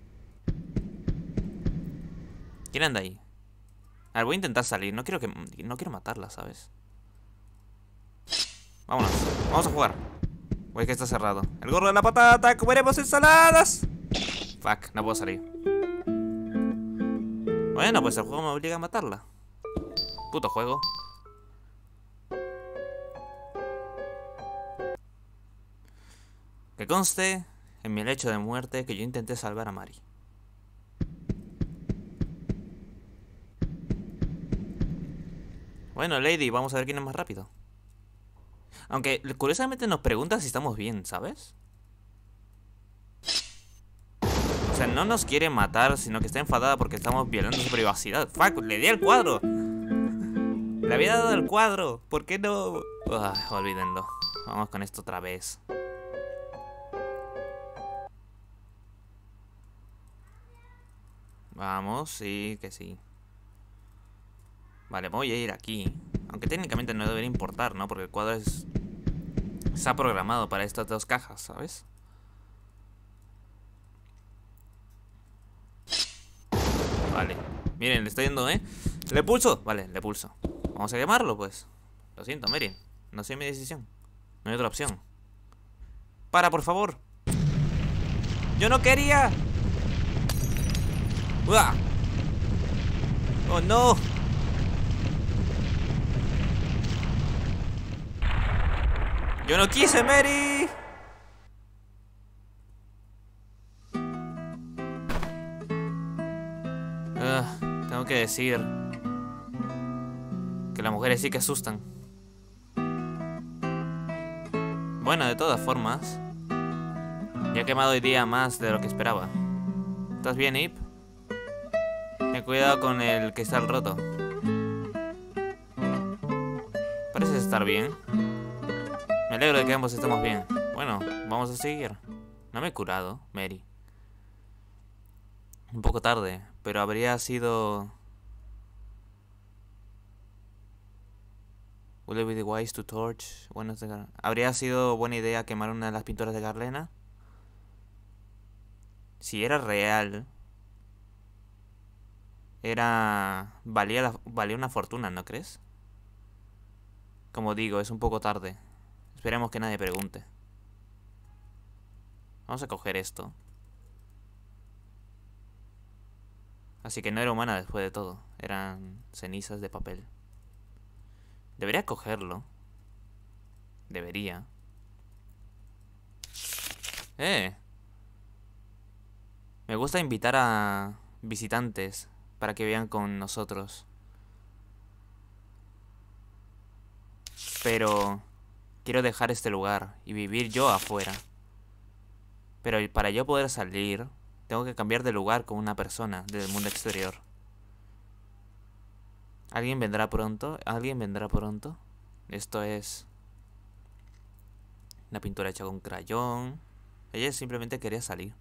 ¿Quién anda ahí? A ver, voy a intentar salir. No quiero que... No quiero matarla, ¿sabes? Vámonos. Vamos a jugar. Uy, que está cerrado. El gorro de la patata. ¡Comeremos ensaladas! Fuck, no puedo salir. Bueno, pues el juego me obliga a matarla. Puto juego. Que conste en mi lecho de muerte que yo intenté salvar a Mari. Bueno, Lady, vamos a ver quién es más rápido. Aunque curiosamente nos pregunta si estamos bien, ¿sabes? O sea, no nos quiere matar, sino que está enfadada porque estamos violando su privacidad. Fuck, le di al cuadro. Le había dado al cuadro. ¿Por qué no? Ugh, olvídenlo. Vamos con esto otra vez. Vamos, sí, que sí. Vale, voy a ir aquí. Aunque técnicamente no debería importar, ¿no? Porque el cuadro es... está programado para estas dos cajas, ¿sabes? Vale. Miren, le estoy yendo, ¿eh? Le pulso. Vale, le pulso. Vamos a quemarlo, pues. Lo siento, miren. No sé mi decisión. No hay otra opción. Para, por favor. ¡Yo no quería! ¡Uah! ¡Oh, no! ¡Yo no quise, Mary! Uh, tengo que decir que las mujeres sí que asustan. Bueno, de todas formas, ya he quemado hoy día más de lo que esperaba. ¿Estás bien, Ip? Ten cuidado con el cristal roto. Pareces estar bien. Me alegro de que ambos estemos bien. Bueno, vamos a seguir. No me he curado, Mary. Un poco tarde, pero habría sido... Will it be wise to torch? Bueno, ¿habría sido buena idea quemar una de las pinturas de Garlena? Si era real... Era... Valía, la... Valía una fortuna, ¿no crees? Como digo, es un poco tarde. Esperemos que nadie pregunte. Vamos a coger esto. Así que no era humana después de todo. Eran cenizas de papel. Debería cogerlo. Debería. Eh. Me gusta invitar a visitantes para que vean con nosotros. Pero quiero dejar este lugar y vivir yo afuera. Pero para yo poder salir, tengo que cambiar de lugar con una persona del mundo exterior. ¿Alguien vendrá pronto? ¿Alguien vendrá pronto? Esto es una pintura hecha con crayón. Ella simplemente quería salir.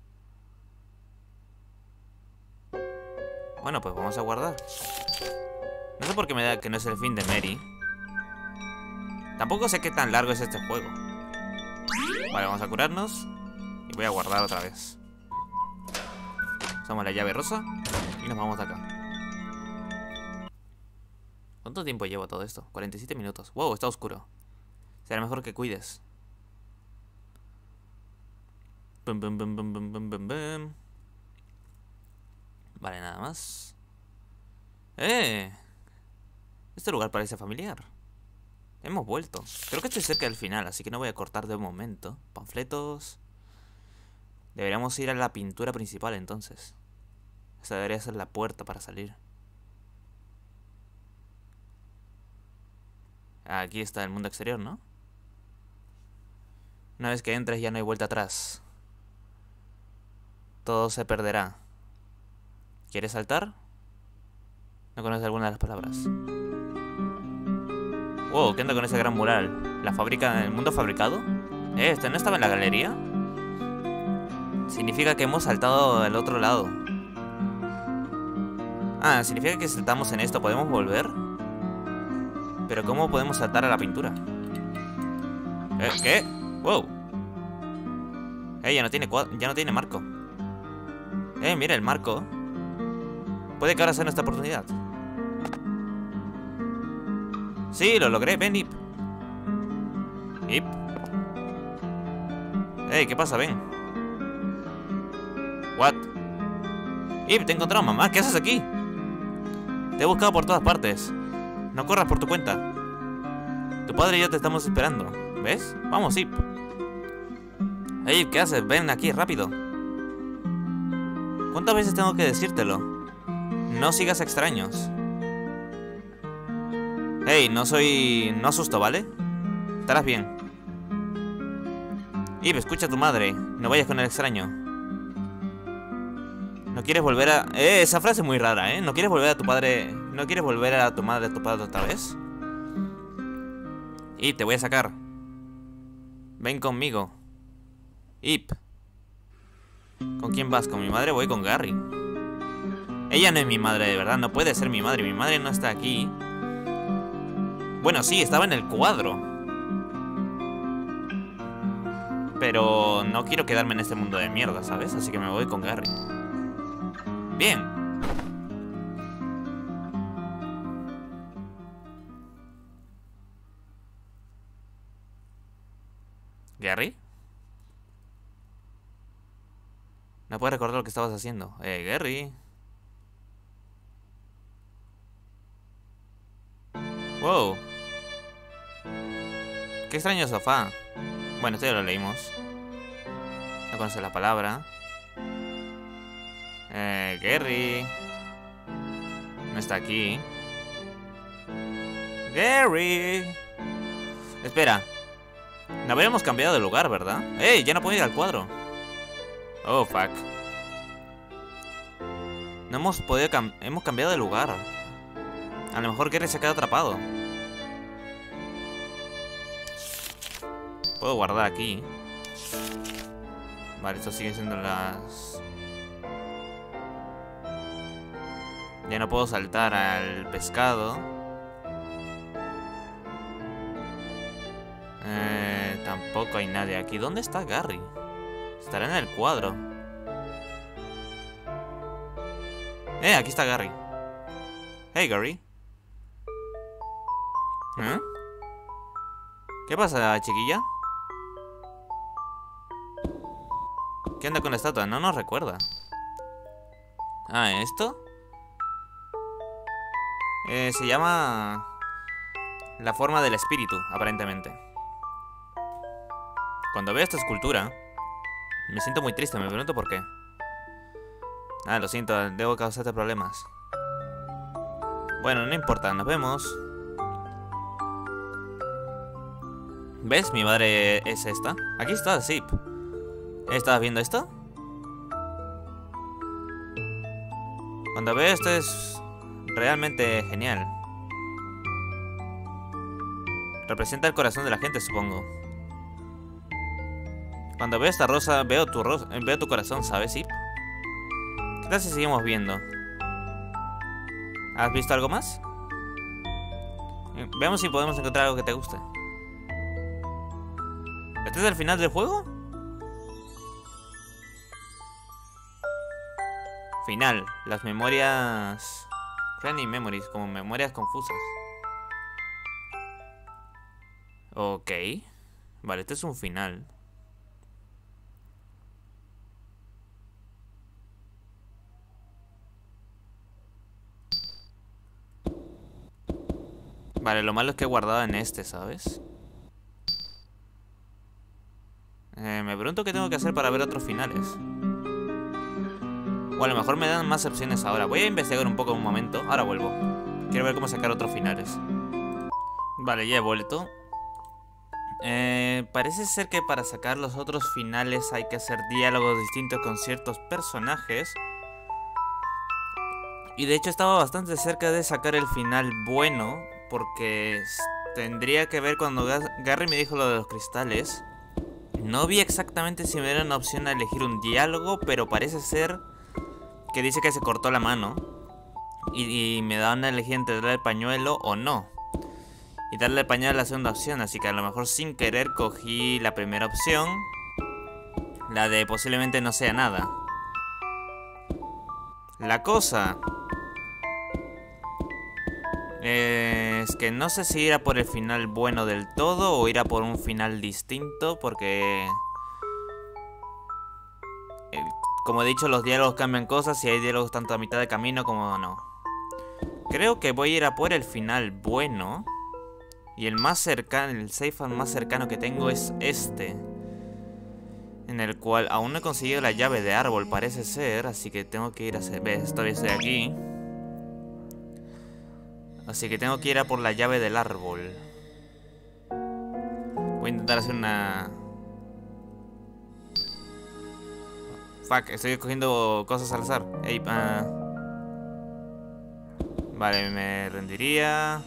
Bueno, pues vamos a guardar. No sé por qué me da que no es el fin de Mary. Tampoco sé qué tan largo es este juego. Vale, vamos a curarnos. Y voy a guardar otra vez. Usamos la llave rosa y nos vamos de acá. ¿Cuánto tiempo llevo todo esto? cuarenta y siete minutos. Wow, está oscuro. Será mejor que cuides. Bum, bum, bum, bum, bum, bum, bum, bum. Vale, nada más. ¡Eh! Este lugar parece familiar. Hemos vuelto. Creo que estoy cerca del final, así que no voy a cortar de momento. Panfletos. Deberíamos ir a la pintura principal entonces. Esta debería ser la puerta para salir. Aquí está el mundo exterior, ¿no? Una vez que entres ya no hay vuelta atrás. Todo se perderá. ¿Quieres saltar? No conoces alguna de las palabras. Wow, ¿qué onda con ese gran mural? ¿La fábrica, el mundo fabricado? Eh, ¿este no estaba en la galería? Significa que hemos saltado al otro lado. Ah, significa que si saltamos en esto podemos volver. Pero ¿cómo podemos saltar a la pintura? ¿Eh? ¿Qué? Wow. Eh, ya no tiene ya no tiene marco. Eh, mira el marco. Puede que ahora sea nuestra oportunidad. Sí, lo logré, ven, Ip. Ip. Ey, ¿qué pasa? Ven. What? Ip, te he encontrado, mamá. ¿Qué haces aquí? Te he buscado por todas partes. No corras por tu cuenta. Tu padre y yo te estamos esperando. ¿Ves? Vamos, Ip. Ey, ¿qué haces? Ven aquí, rápido. ¿Cuántas veces tengo que decírtelo? No sigas a extraños. Hey, no soy... No asusto, ¿vale? Estarás bien. Ip, escucha a tu madre. No vayas con el extraño. No quieres volver a... Eh, esa frase es muy rara, ¿eh? No quieres volver a tu padre... No quieres volver a tu madre, a tu padre otra vez. Ip, te voy a sacar. Ven conmigo. Ip. ¿Con quién vas? ¿Con mi madre? Voy con Gary. Ella no es mi madre de verdad. No puede ser mi madre. Mi madre no está aquí. Bueno, sí, estaba en el cuadro. Pero no quiero quedarme en este mundo de mierda, ¿sabes? Así que me voy con Gary. Bien. ¿Gary? No puedes recordar lo que estabas haciendo. Eh, Gary. Wow. Qué extraño sofá. Bueno, esto ya lo leímos. No conoce la palabra. Eh, Gary. No está aquí. Gary. Espera. No habríamos cambiado de lugar, ¿verdad? ¡Ey! Ya no puedo ir al cuadro. Oh, fuck. No hemos podido cam hemos cambiado de lugar. A lo mejor Gary se ha quedado atrapado. Puedo guardar aquí. Vale, esto sigue siendo las... Ya no puedo saltar al pescado. Eh, tampoco hay nadie aquí. ¿Dónde está Gary? Estará en el cuadro. Eh, aquí está Gary. Hey, Gary. ¿Eh? ¿Qué pasa, chiquilla? ¿Qué onda con la estatua? No nos recuerda. Ah, ¿esto? Eh, se llama... La forma del espíritu, aparentemente. Cuando veo esta escultura, me siento muy triste, me pregunto por qué. Ah, lo siento, debo causarte problemas. Bueno, no importa, nos vemos. ¿Ves? Mi madre es esta. Aquí está, Zip. ¿Estabas viendo esto? Cuando veo esto es realmente genial. Representa el corazón de la gente, supongo. Cuando veo esta rosa, veo tu, ro veo tu corazón, ¿sabes, Zip? ¿Qué tal si seguimos viendo? ¿Has visto algo más? Veamos si podemos encontrar algo que te guste. ¿Este es el final del juego? Final. Las memorias... Running memories, como memorias confusas. Ok. Vale, este es un final. Vale, lo malo es que he guardado en este, ¿sabes? Eh, me pregunto qué tengo que hacer para ver otros finales. O a lo mejor me dan más opciones ahora. Voy a investigar un poco un momento. Ahora vuelvo. Quiero ver cómo sacar otros finales. Vale, ya he vuelto. Eh, parece ser que para sacar los otros finales hay que hacer diálogos distintos con ciertos personajes. Y de hecho estaba bastante cerca de sacar el final bueno, porque tendría que ver cuando Gary me dijo lo de los cristales. No vi exactamente si me era una opción a elegir un diálogo, pero parece ser que dice que se cortó la mano. Y, y me da una elegir entre darle el pañuelo o no. Y darle el pañuelo a la segunda opción, así que a lo mejor sin querer cogí la primera opción. La de posiblemente no sea nada. La cosa es que no sé si ir a por el final bueno del todo o ir a por un final distinto, porque eh, como he dicho, los diálogos cambian cosas y hay diálogos tanto a mitad de camino como no. Creo que voy a ir a por el final bueno. Y el más cercano, el safe más cercano que tengo es este, en el cual aún no he conseguido la llave de árbol, parece ser. Así que tengo que ir a hacer... ¿Ves? Todavía estoy aquí. Así que tengo que ir a por la llave del árbol. Voy a intentar hacer una... Fuck, estoy cogiendo cosas al azar. Ey, uh... Vale, me rendiría.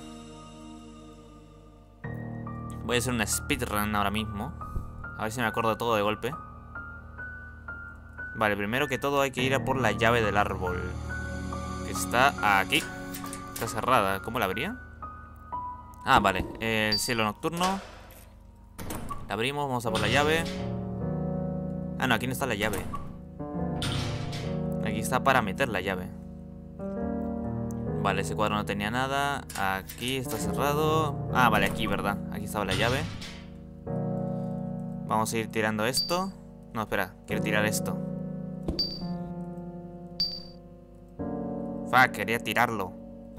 Voy a hacer una speedrun ahora mismo. A ver si me acuerdo todo de golpe. Vale, primero que todo hay que ir a por la llave del árbol, que está aquí. Está cerrada, ¿cómo la abría? Ah, vale, el cielo nocturno. La abrimos, vamos a por la llave. Ah, no, aquí no está la llave. Aquí está para meter la llave. Vale, ese cuadro no tenía nada. Aquí está cerrado. Ah, vale, aquí, ¿verdad? Aquí estaba la llave. Vamos a ir tirando esto. No, espera, quiero tirar esto. Fuck, quería tirarlo.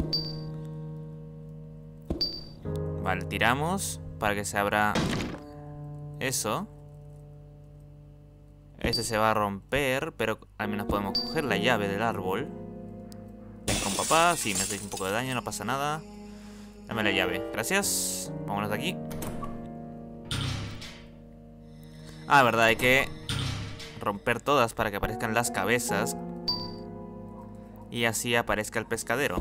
Vale, tiramos para que se abra eso. Este se va a romper, pero al menos podemos coger la llave del árbol. Ven con papá, sí, me hacéis un poco de daño, no pasa nada. Dame la llave, gracias. Vámonos de aquí. Ah, verdad, hay que romper todas para que aparezcan las cabezas. Y así aparezca el pescadero.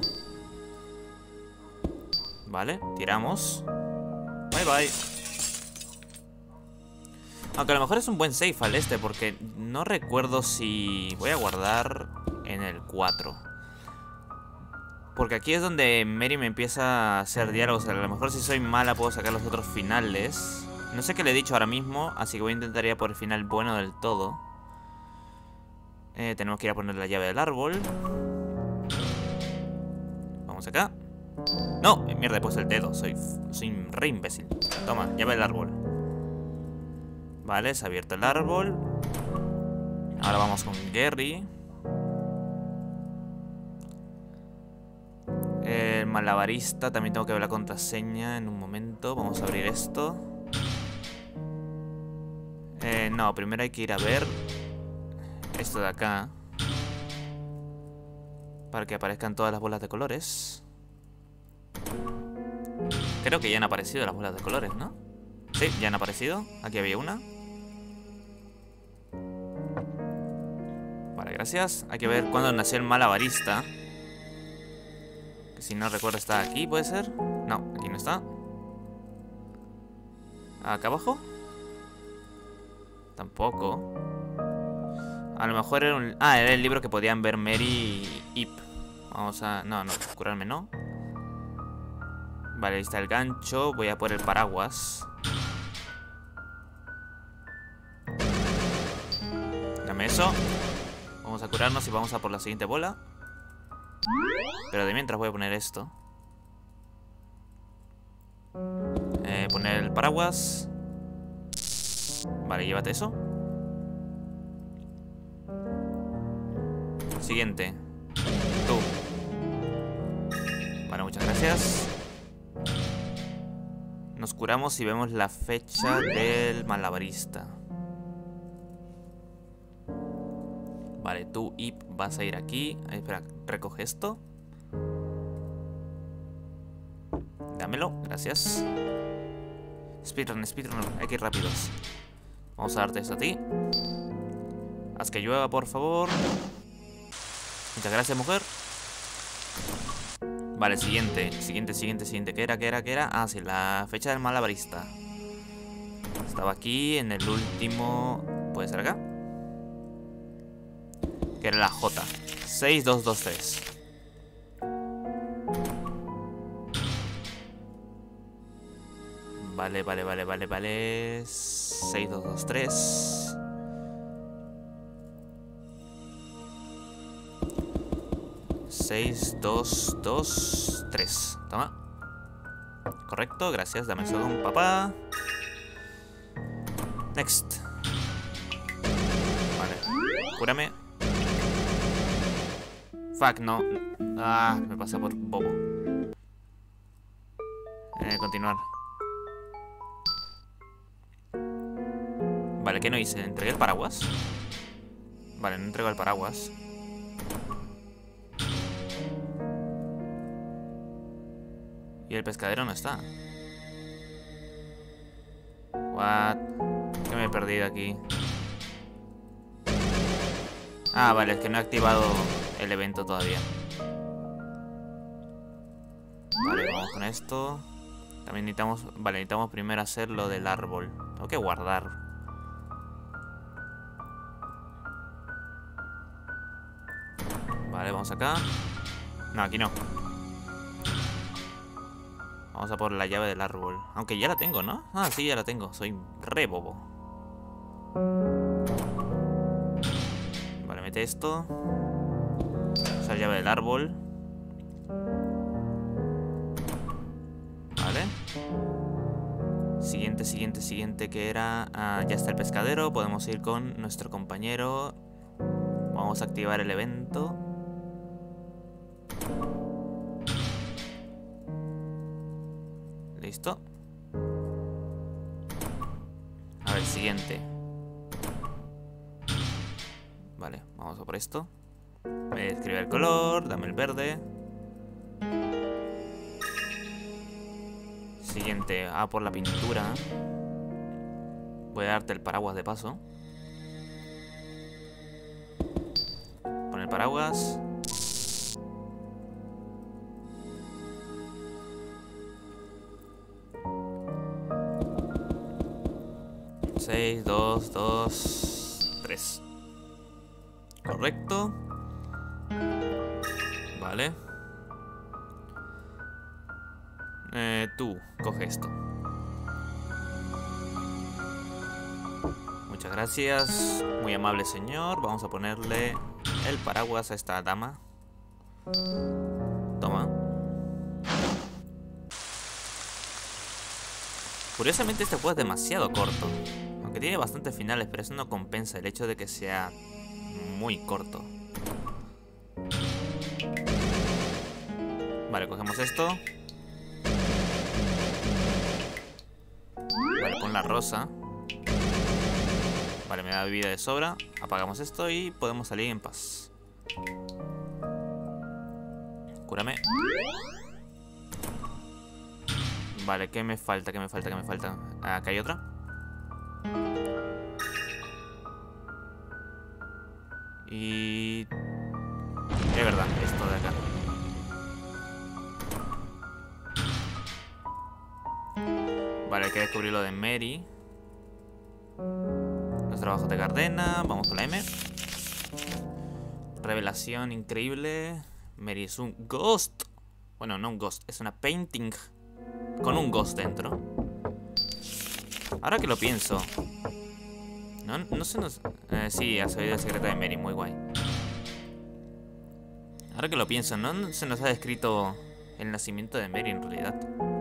Vale, tiramos. Bye bye. Aunque a lo mejor es un buen save al este, porque no recuerdo si... Voy a guardar en el cuatro. Porque aquí es donde Mary me empieza a hacer diálogos. A lo mejor si soy mala puedo sacar los otros finales. No sé qué le he dicho ahora mismo, así que voy a intentar ir por el final bueno del todo. Eh, tenemos que ir a poner la llave del árbol. Vamos acá. No, mierda, he puesto el dedo. Soy, soy un re imbécil. Toma, llave del árbol. Vale, se ha abierto el árbol. Ahora vamos con Gary. El malabarista, también tengo que ver la contraseña en un momento. Vamos a abrir esto. Eh, no, primero hay que ir a ver esto de acá, para que aparezcan todas las bolas de colores. Creo que ya han aparecido las bolas de colores, ¿no? Sí, ya han aparecido. Aquí había una. Vale, gracias. Hay que ver cuándo nació el malabarista. Que si no recuerdo está aquí, ¿puede ser? No, aquí no está. ¿Acá abajo? Tampoco. A lo mejor era un... Ah, era el libro que podían ver Mary y Ip. Vamos a... No, no, curarme no. Vale, ahí está el gancho. Voy a por el paraguas. Dame eso. Vamos a curarnos y vamos a por la siguiente bola. Pero de mientras voy a poner esto. Eh, poner el paraguas. Vale, llévate eso. Siguiente. Tú. Vale, muchas gracias. Nos curamos y vemos la fecha del malabarista. Vale, tú, Ip, vas a ir aquí. Ay, espera, recoge esto. Dámelo, gracias. Speedrun, speedrun, hay que ir rápidos. Vamos a darte esto a ti. Haz que llueva, por favor. Muchas gracias, mujer. Vale, siguiente, siguiente, siguiente, siguiente. ¿Qué era, qué era, qué era? Ah, sí, la fecha del malabarista. Estaba aquí en el último... ¿Puede ser acá? Que era la J. seis dos dos tres. Vale, vale, vale, vale, vale. seis dos dos tres. seis dos dos tres. Toma. Correcto, gracias. Dame eso con papá. Next. Vale. Cúrame. Fuck, no. Ah, me pasé por bobo. Eh, continuar. Vale, ¿qué no hice? ¿Entregué el paraguas? Vale, no entrego el paraguas. Y el pescadero no está. What? ¿Qué me he perdido aquí? Ah, vale, es que no he activado el evento todavía. Vale, vamos con esto. También necesitamos... Vale, necesitamos primero hacer lo del árbol. Tengo que guardar. Vale, vamos acá. No, aquí no. Vamos a por la llave del árbol. Aunque ya la tengo, ¿no? Ah, sí, ya la tengo. Soy re bobo. Vale, mete esto. Esa llave del árbol. Vale. siguiente, siguiente, siguiente que era... Ah, ya está el pescadero. Podemos ir con nuestro compañero. Vamos a activar el evento. Listo. A ver, siguiente. Vale, vamos a por esto. Me describe el color, dame el verde. Siguiente, a por la pintura. Voy a darte el paraguas de paso. Pon el paraguas. seis, dos, dos, tres. Correcto. Vale. Eh, tú, coge esto. Muchas gracias. Muy amable señor. Vamos a ponerle el paraguas a esta dama. Toma. Curiosamente este juego es demasiado corto. Aunque tiene bastantes finales, pero eso no compensa el hecho de que sea muy corto. Vale, cogemos esto. Vale, pon la rosa. Vale, me da vida de sobra. Apagamos esto y podemos salir en paz. Cúrame. Vale, ¿qué me falta? ¿Qué me falta? ¿Qué me falta? Acá hay otra. Y... es verdad, esto de acá. Vale, hay que descubrir lo de Mary. Los trabajos de Gardena. Vamos con la M. Revelación increíble. Mary es un ghost. Bueno, no un ghost, es una painting con un ghost dentro. Ahora que lo pienso, No, no se nos... Eh, sí, ha salido la secreta de Mary, muy guay. Ahora que lo pienso, ¿no se nos ha descrito el nacimiento de Mary en realidad?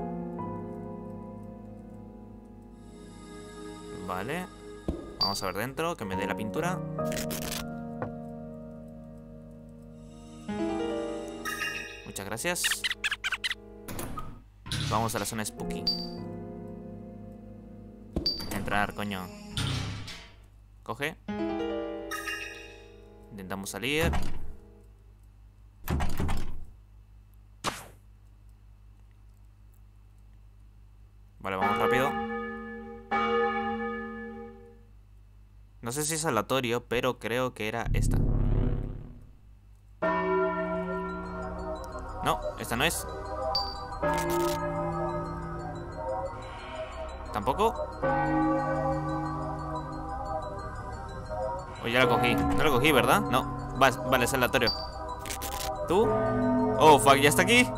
Vale. Vamos a ver dentro, que me dé la pintura. Muchas gracias. Vamos a la zona spooky. Entrar, coño. Coge. Intentamos salir. Vale, vamos rápido. No sé si es aleatorio, pero creo que era esta. No, esta no es. ¿Tampoco? Oh, ya la cogí. No la cogí, ¿verdad? No. Vale, vale, es aleatorio. ¿Tú? Oh, fuck, ya está aquí.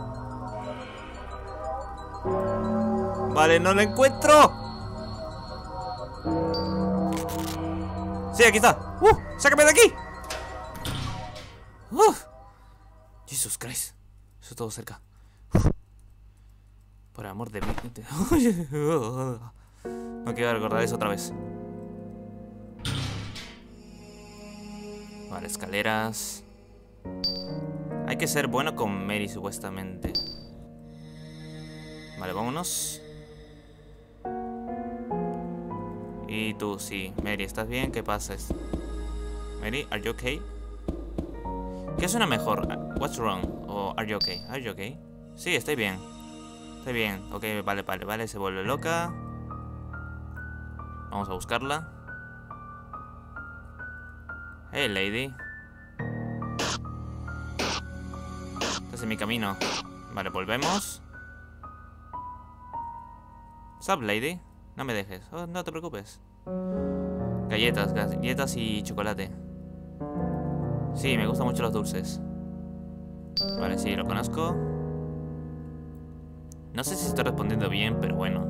Vale, no la encuentro. Sí, aquí está. ¡Uh! ¡Sácame de aquí! ¡Uh! Jesus Christ. Eso todo cerca. Uf. Por amor de mí. No quiero recordar eso otra vez. Vale, escaleras. Hay que ser bueno con Mary, supuestamente. Vale, vámonos. Y tú, sí. Mary, ¿estás bien? ¿Qué pasa? Mary, ¿are you okay? ¿Qué suena mejor? What's wrong? O ¿are you okay? ¿Are you okay? Sí, estoy bien. Estoy bien. Ok, vale, vale, vale. Se vuelve loca. Vamos a buscarla. Hey, lady. Estás en mi camino. Vale, volvemos. Sup, lady. No me dejes. Oh, no te preocupes. Galletas, galletas y chocolate. Sí, me gustan mucho los dulces. Vale, sí, lo conozco. No sé si estoy respondiendo bien, pero bueno.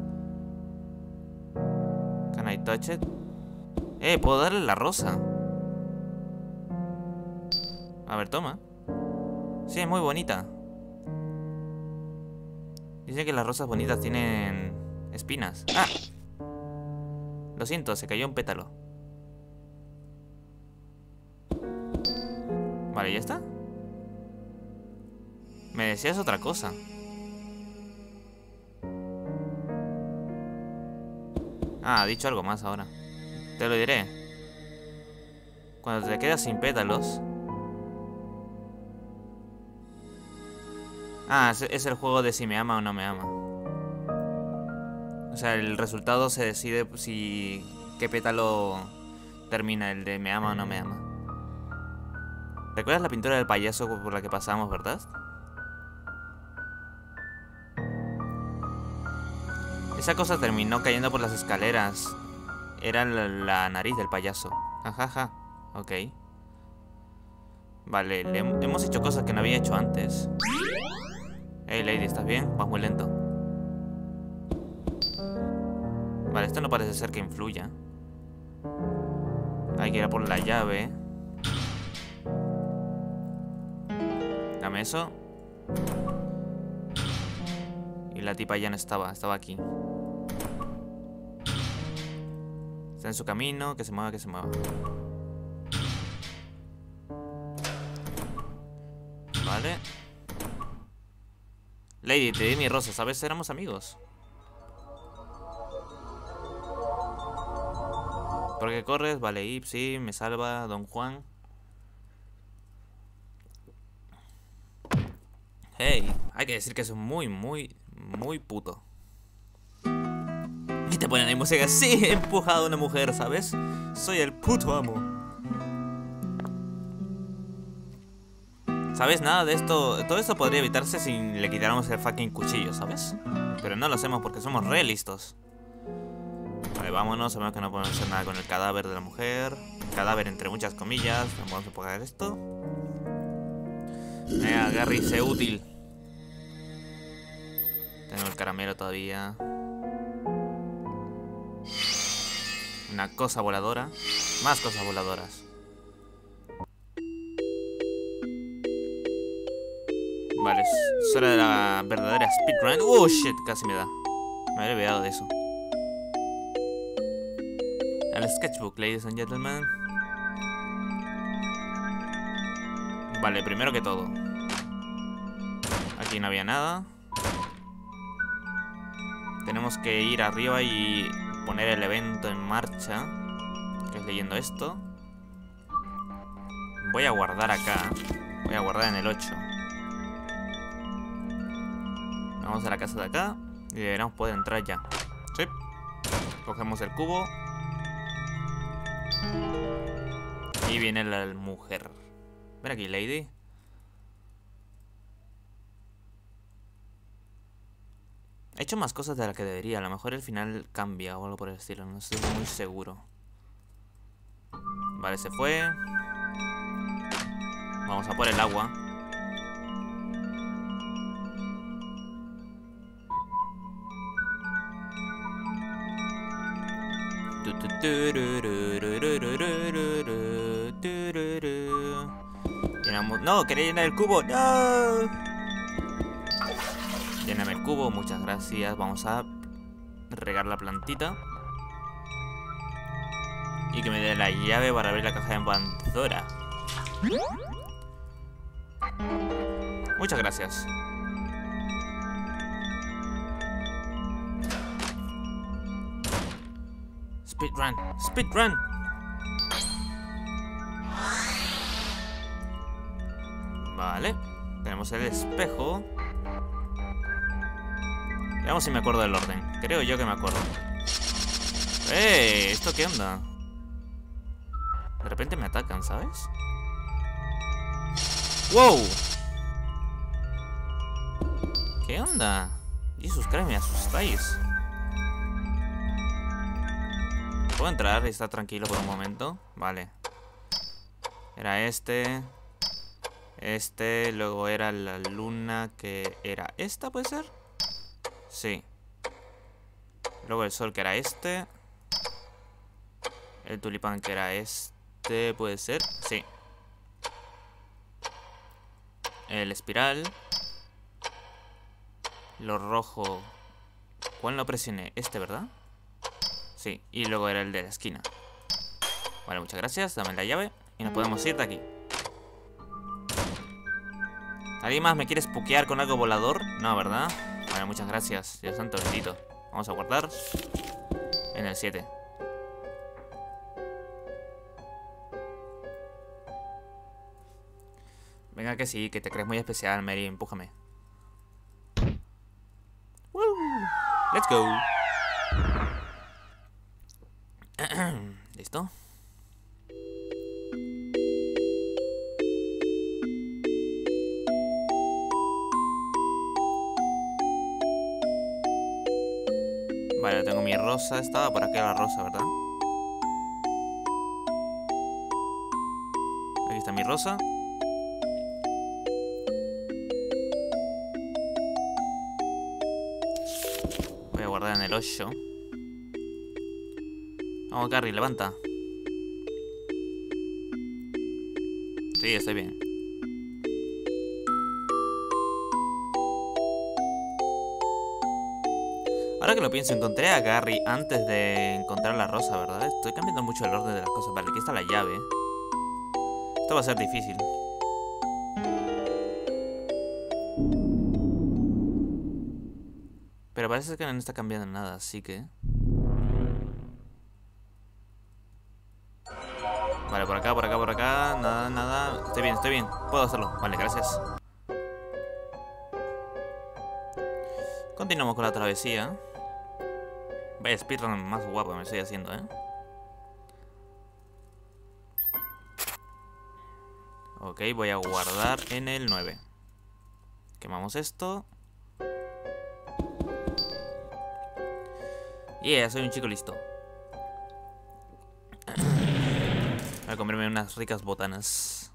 Can I touch it? Eh, puedo darle la rosa. A ver, toma. Sí, es muy bonita. Dicen que las rosas bonitas tienen espinas. espinas. ¡Ah! Lo siento, se cayó un pétalo. Vale, ¿ya está? Me decías otra cosa. Ah, ha dicho algo más ahora. Te lo diré. Cuando te quedas sin pétalos... Ah, es, es el juego de si me ama o no me ama. O sea, el resultado se decide si... qué pétalo termina, el de me ama o no me ama. ¿Recuerdas la pintura del payaso por la que pasamos, verdad? Esa cosa terminó cayendo por las escaleras. Era la, la nariz del payaso. Jajaja. Ok. Vale, le hemos hecho cosas que no había hecho antes. Hey, lady, ¿estás bien? Vas muy lento. Vale, esto no parece ser que influya. Hay que ir a por la llave. Dame eso. Y la tipa ya no estaba, estaba aquí. Está en su camino, que se mueva, que se mueva. Vale. Lady, te di mi rosa, ¿sabes? Éramos amigos. ¿Por qué corres? Vale, Ip, sí, me salva Don Juan. Hey, hay que decir que es muy, muy, muy puto. Y te ponen ahí música. Sí, he empujado a una mujer, ¿sabes? Soy el puto amo. ¿Sabes? Nada de esto. Todo esto podría evitarse si le quitáramos el fucking cuchillo, ¿sabes? Pero no lo hacemos porque somos re listos. Vale, vámonos. Sabemos que no podemos hacer nada con el cadáver de la mujer. Cadáver entre muchas comillas. Vamos a apagar esto. Venga, Gary, sé útil. Tengo el caramelo todavía. Una cosa voladora. Más cosas voladoras. Vale, es hora de la verdadera speedrun. Oh shit, casi me da. Me había olvidado de eso. El sketchbook, ladies and gentlemen. Vale, primero que todo, aquí no había nada. Tenemos que ir arriba y poner el evento en marcha, que es leyendo esto. Voy a guardar acá. Voy a guardar en el ocho. Vamos a la casa de acá y deberíamos poder entrar ya. Sí. Cogemos el cubo. Y viene la mujer. Ven aquí, lady. He hecho más cosas de las que debería. A lo mejor el final cambia o algo por el estilo. No estoy muy seguro. Vale, se fue. Vamos a por el agua. Llenamos... No, quería llenar el cubo. No. Lléname el cubo, muchas gracias. Vamos a regar la plantita. Y que me dé la llave para abrir la caja de Pandora. Muchas gracias. Speedrun, speedrun. Vale, tenemos el espejo. Veamos si me acuerdo del orden. Creo yo que me acuerdo. ¡Eh! ¿Esto qué onda? De repente me atacan, ¿sabes? ¡Wow! ¿Qué onda? Jesus Christ, me asustáis. ¿Puedo entrar y estar tranquilo por un momento? Vale. Era este. Este, luego era la luna que era esta, ¿puede ser? Sí. Luego el sol que era este. El tulipán que era este, ¿puede ser? Sí. El espiral. Lo rojo ¿Cuál no presioné? Este, ¿verdad? Sí, y luego era el de la esquina. Vale, muchas gracias, dame la llave y nos podemos ir de aquí. ¿Alguien más me quiere espuquear con algo volador? No, ¿verdad? Vale, muchas gracias, Dios santo bendito. Vamos a guardar en el siete. Venga que sí, que te crees muy especial, Mary, empújame. Woo. Let's go. ¿Listo? Vale, tengo mi rosa. Estaba por aquí la rosa, ¿verdad? Aquí está mi rosa. Voy a guardar en el ocho. Vamos, Gary, levanta. Sí, estoy bien. Ahora que lo pienso, encontré a Gary antes de encontrar la rosa, ¿verdad? Estoy cambiando mucho el orden de las cosas. Vale, aquí está la llave. Esto va a ser difícil. Pero parece que no está cambiando nada, así que... Vale, por acá, por acá, por acá. Nada, nada. Estoy bien, estoy bien. Puedo hacerlo. Vale, gracias. Continuamos con la travesía. Vaya speedrun más guapo me estoy haciendo, ¿eh? Ok, voy a guardar en el nueve. Quemamos esto. Yeah, soy un chico listo. Voy a comerme unas ricas botanas.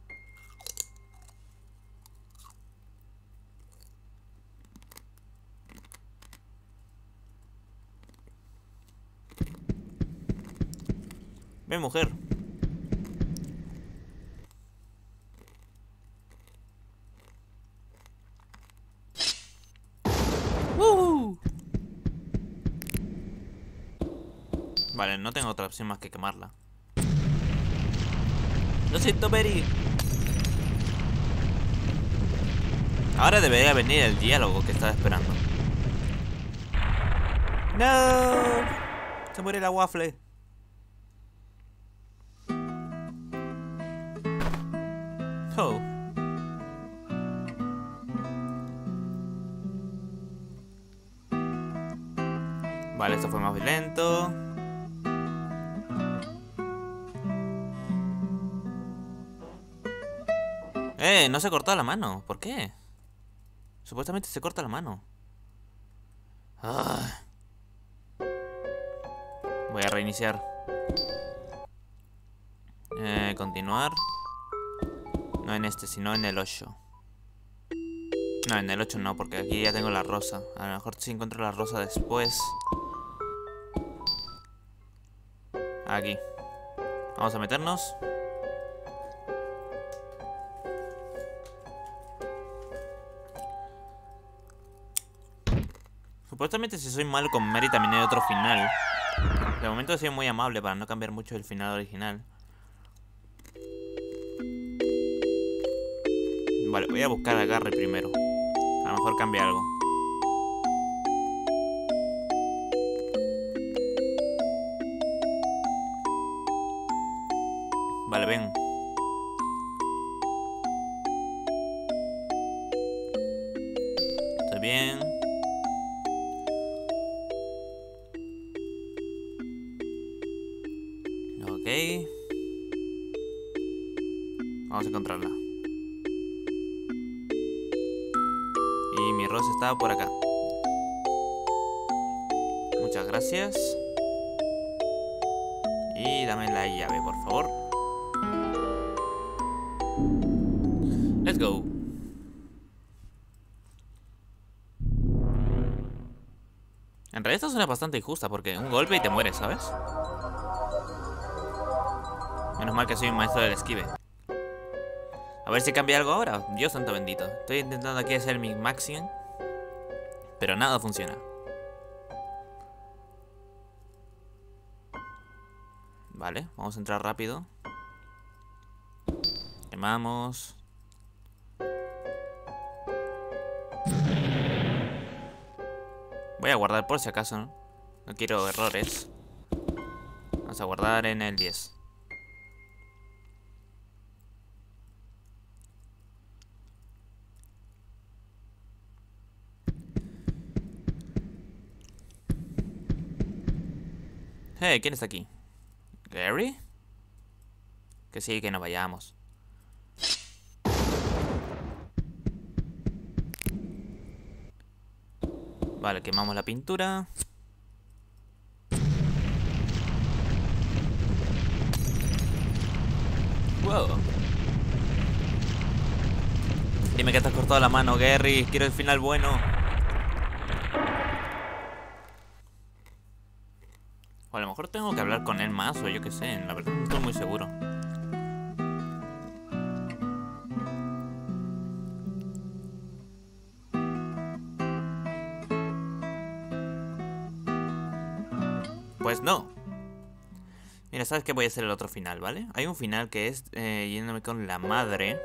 Ven, mujer. ¡Uh! Vale, no tengo otra opción más que quemarla. Lo siento, Mary. Ahora debería venir el diálogo que estaba esperando. ¡No! Se muere la waffle. Oh. Vale, esto fue más violento. Eh, no se cortó la mano. ¿Por qué? Supuestamente se corta la mano. Ah. Voy a reiniciar. Eh, continuar. No en este, sino en el ocho. No, en el ocho no, porque aquí ya tengo la rosa. A lo mejor si encuentro la rosa después. Aquí. Vamos a meternos. Supuestamente si soy malo con Mary también hay otro final. De momento he sido muy amable para no cambiar mucho el final original. Vale, voy a buscar a Gary primero. A lo mejor cambia algo. Vale, ven. Estoy bien. Ok. Vamos a encontrarla. Y mi rosa estaba por acá. Muchas gracias. Y dame la llave, por favor. Let's go. En realidad esta suena bastante injusta porque un golpe y te mueres, ¿sabes? Menos mal que soy un maestro del esquive. A ver si cambia algo ahora. Dios santo bendito. Estoy intentando aquí hacer mi máximo, pero nada funciona. Vale, vamos a entrar rápido. Quemamos. Voy a guardar por si acaso, ¿no? No quiero errores. Vamos a guardar en el diez. Hey, ¿quién está aquí? ¿Gary? Que sí, que no vayamos. Vale, quemamos la pintura. Wow. Dime que te has cortado la mano, Gary. Quiero el final bueno. O a lo mejor tengo que hablar con él más, o yo qué sé. La verdad no estoy muy seguro. Pues no. Mira, ¿sabes qué? Voy a hacer el otro final, ¿vale? Hay un final que es eh, yéndome con la madre.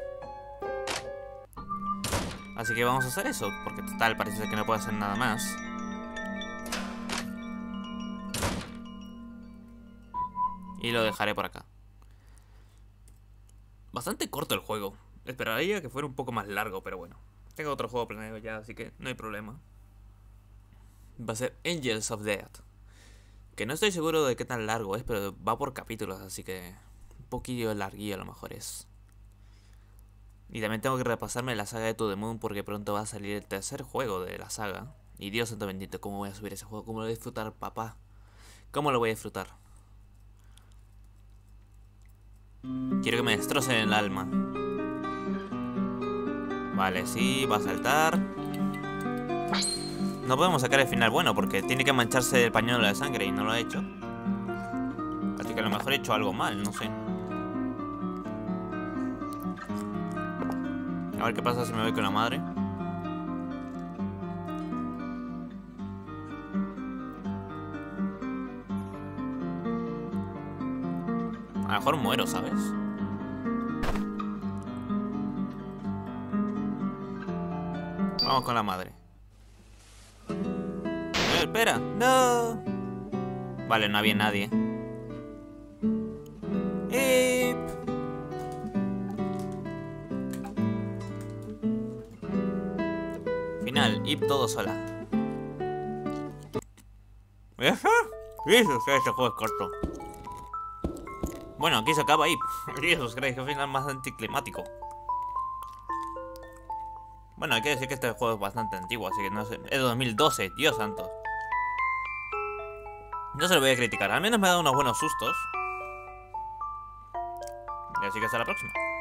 Así que vamos a hacer eso, porque total, parece ser que no puedo hacer nada más. Y lo dejaré por acá. Bastante corto el juego. Esperaría que fuera un poco más largo, pero bueno. Tengo otro juego planeado ya, así que no hay problema. Va a ser Angels of Death. Que no estoy seguro de qué tan largo es, pero va por capítulos, así que un poquillo larguillo a lo mejor es. Y también tengo que repasarme la saga de To The Moon porque pronto va a salir el tercer juego de la saga. Y Dios santo bendito, ¿cómo voy a subir ese juego? ¿Cómo lo voy a disfrutar, papá? ¿Cómo lo voy a disfrutar? Quiero que me destrocen el alma. Vale, sí, va a saltar. No podemos sacar el final bueno porque tiene que mancharse el pañuelo de sangre y no lo ha hecho. Así que a lo mejor he hecho algo mal, no sé. A ver qué pasa si me voy con la madre. A lo mejor muero, ¿sabes? Vamos con la madre. No, espera. No. Vale, no había nadie. Ip. Final, Ip todo sola. ¿Eso? Eso, este juego es corto. Bueno, aquí se acaba Ip. Dios, creéis que es un final más anticlimático. Bueno, hay que decir que este juego es bastante antiguo, así que no sé. Es de dos mil doce, Dios santo. No se lo voy a criticar, al menos me ha dado unos buenos sustos. Y así que hasta la próxima.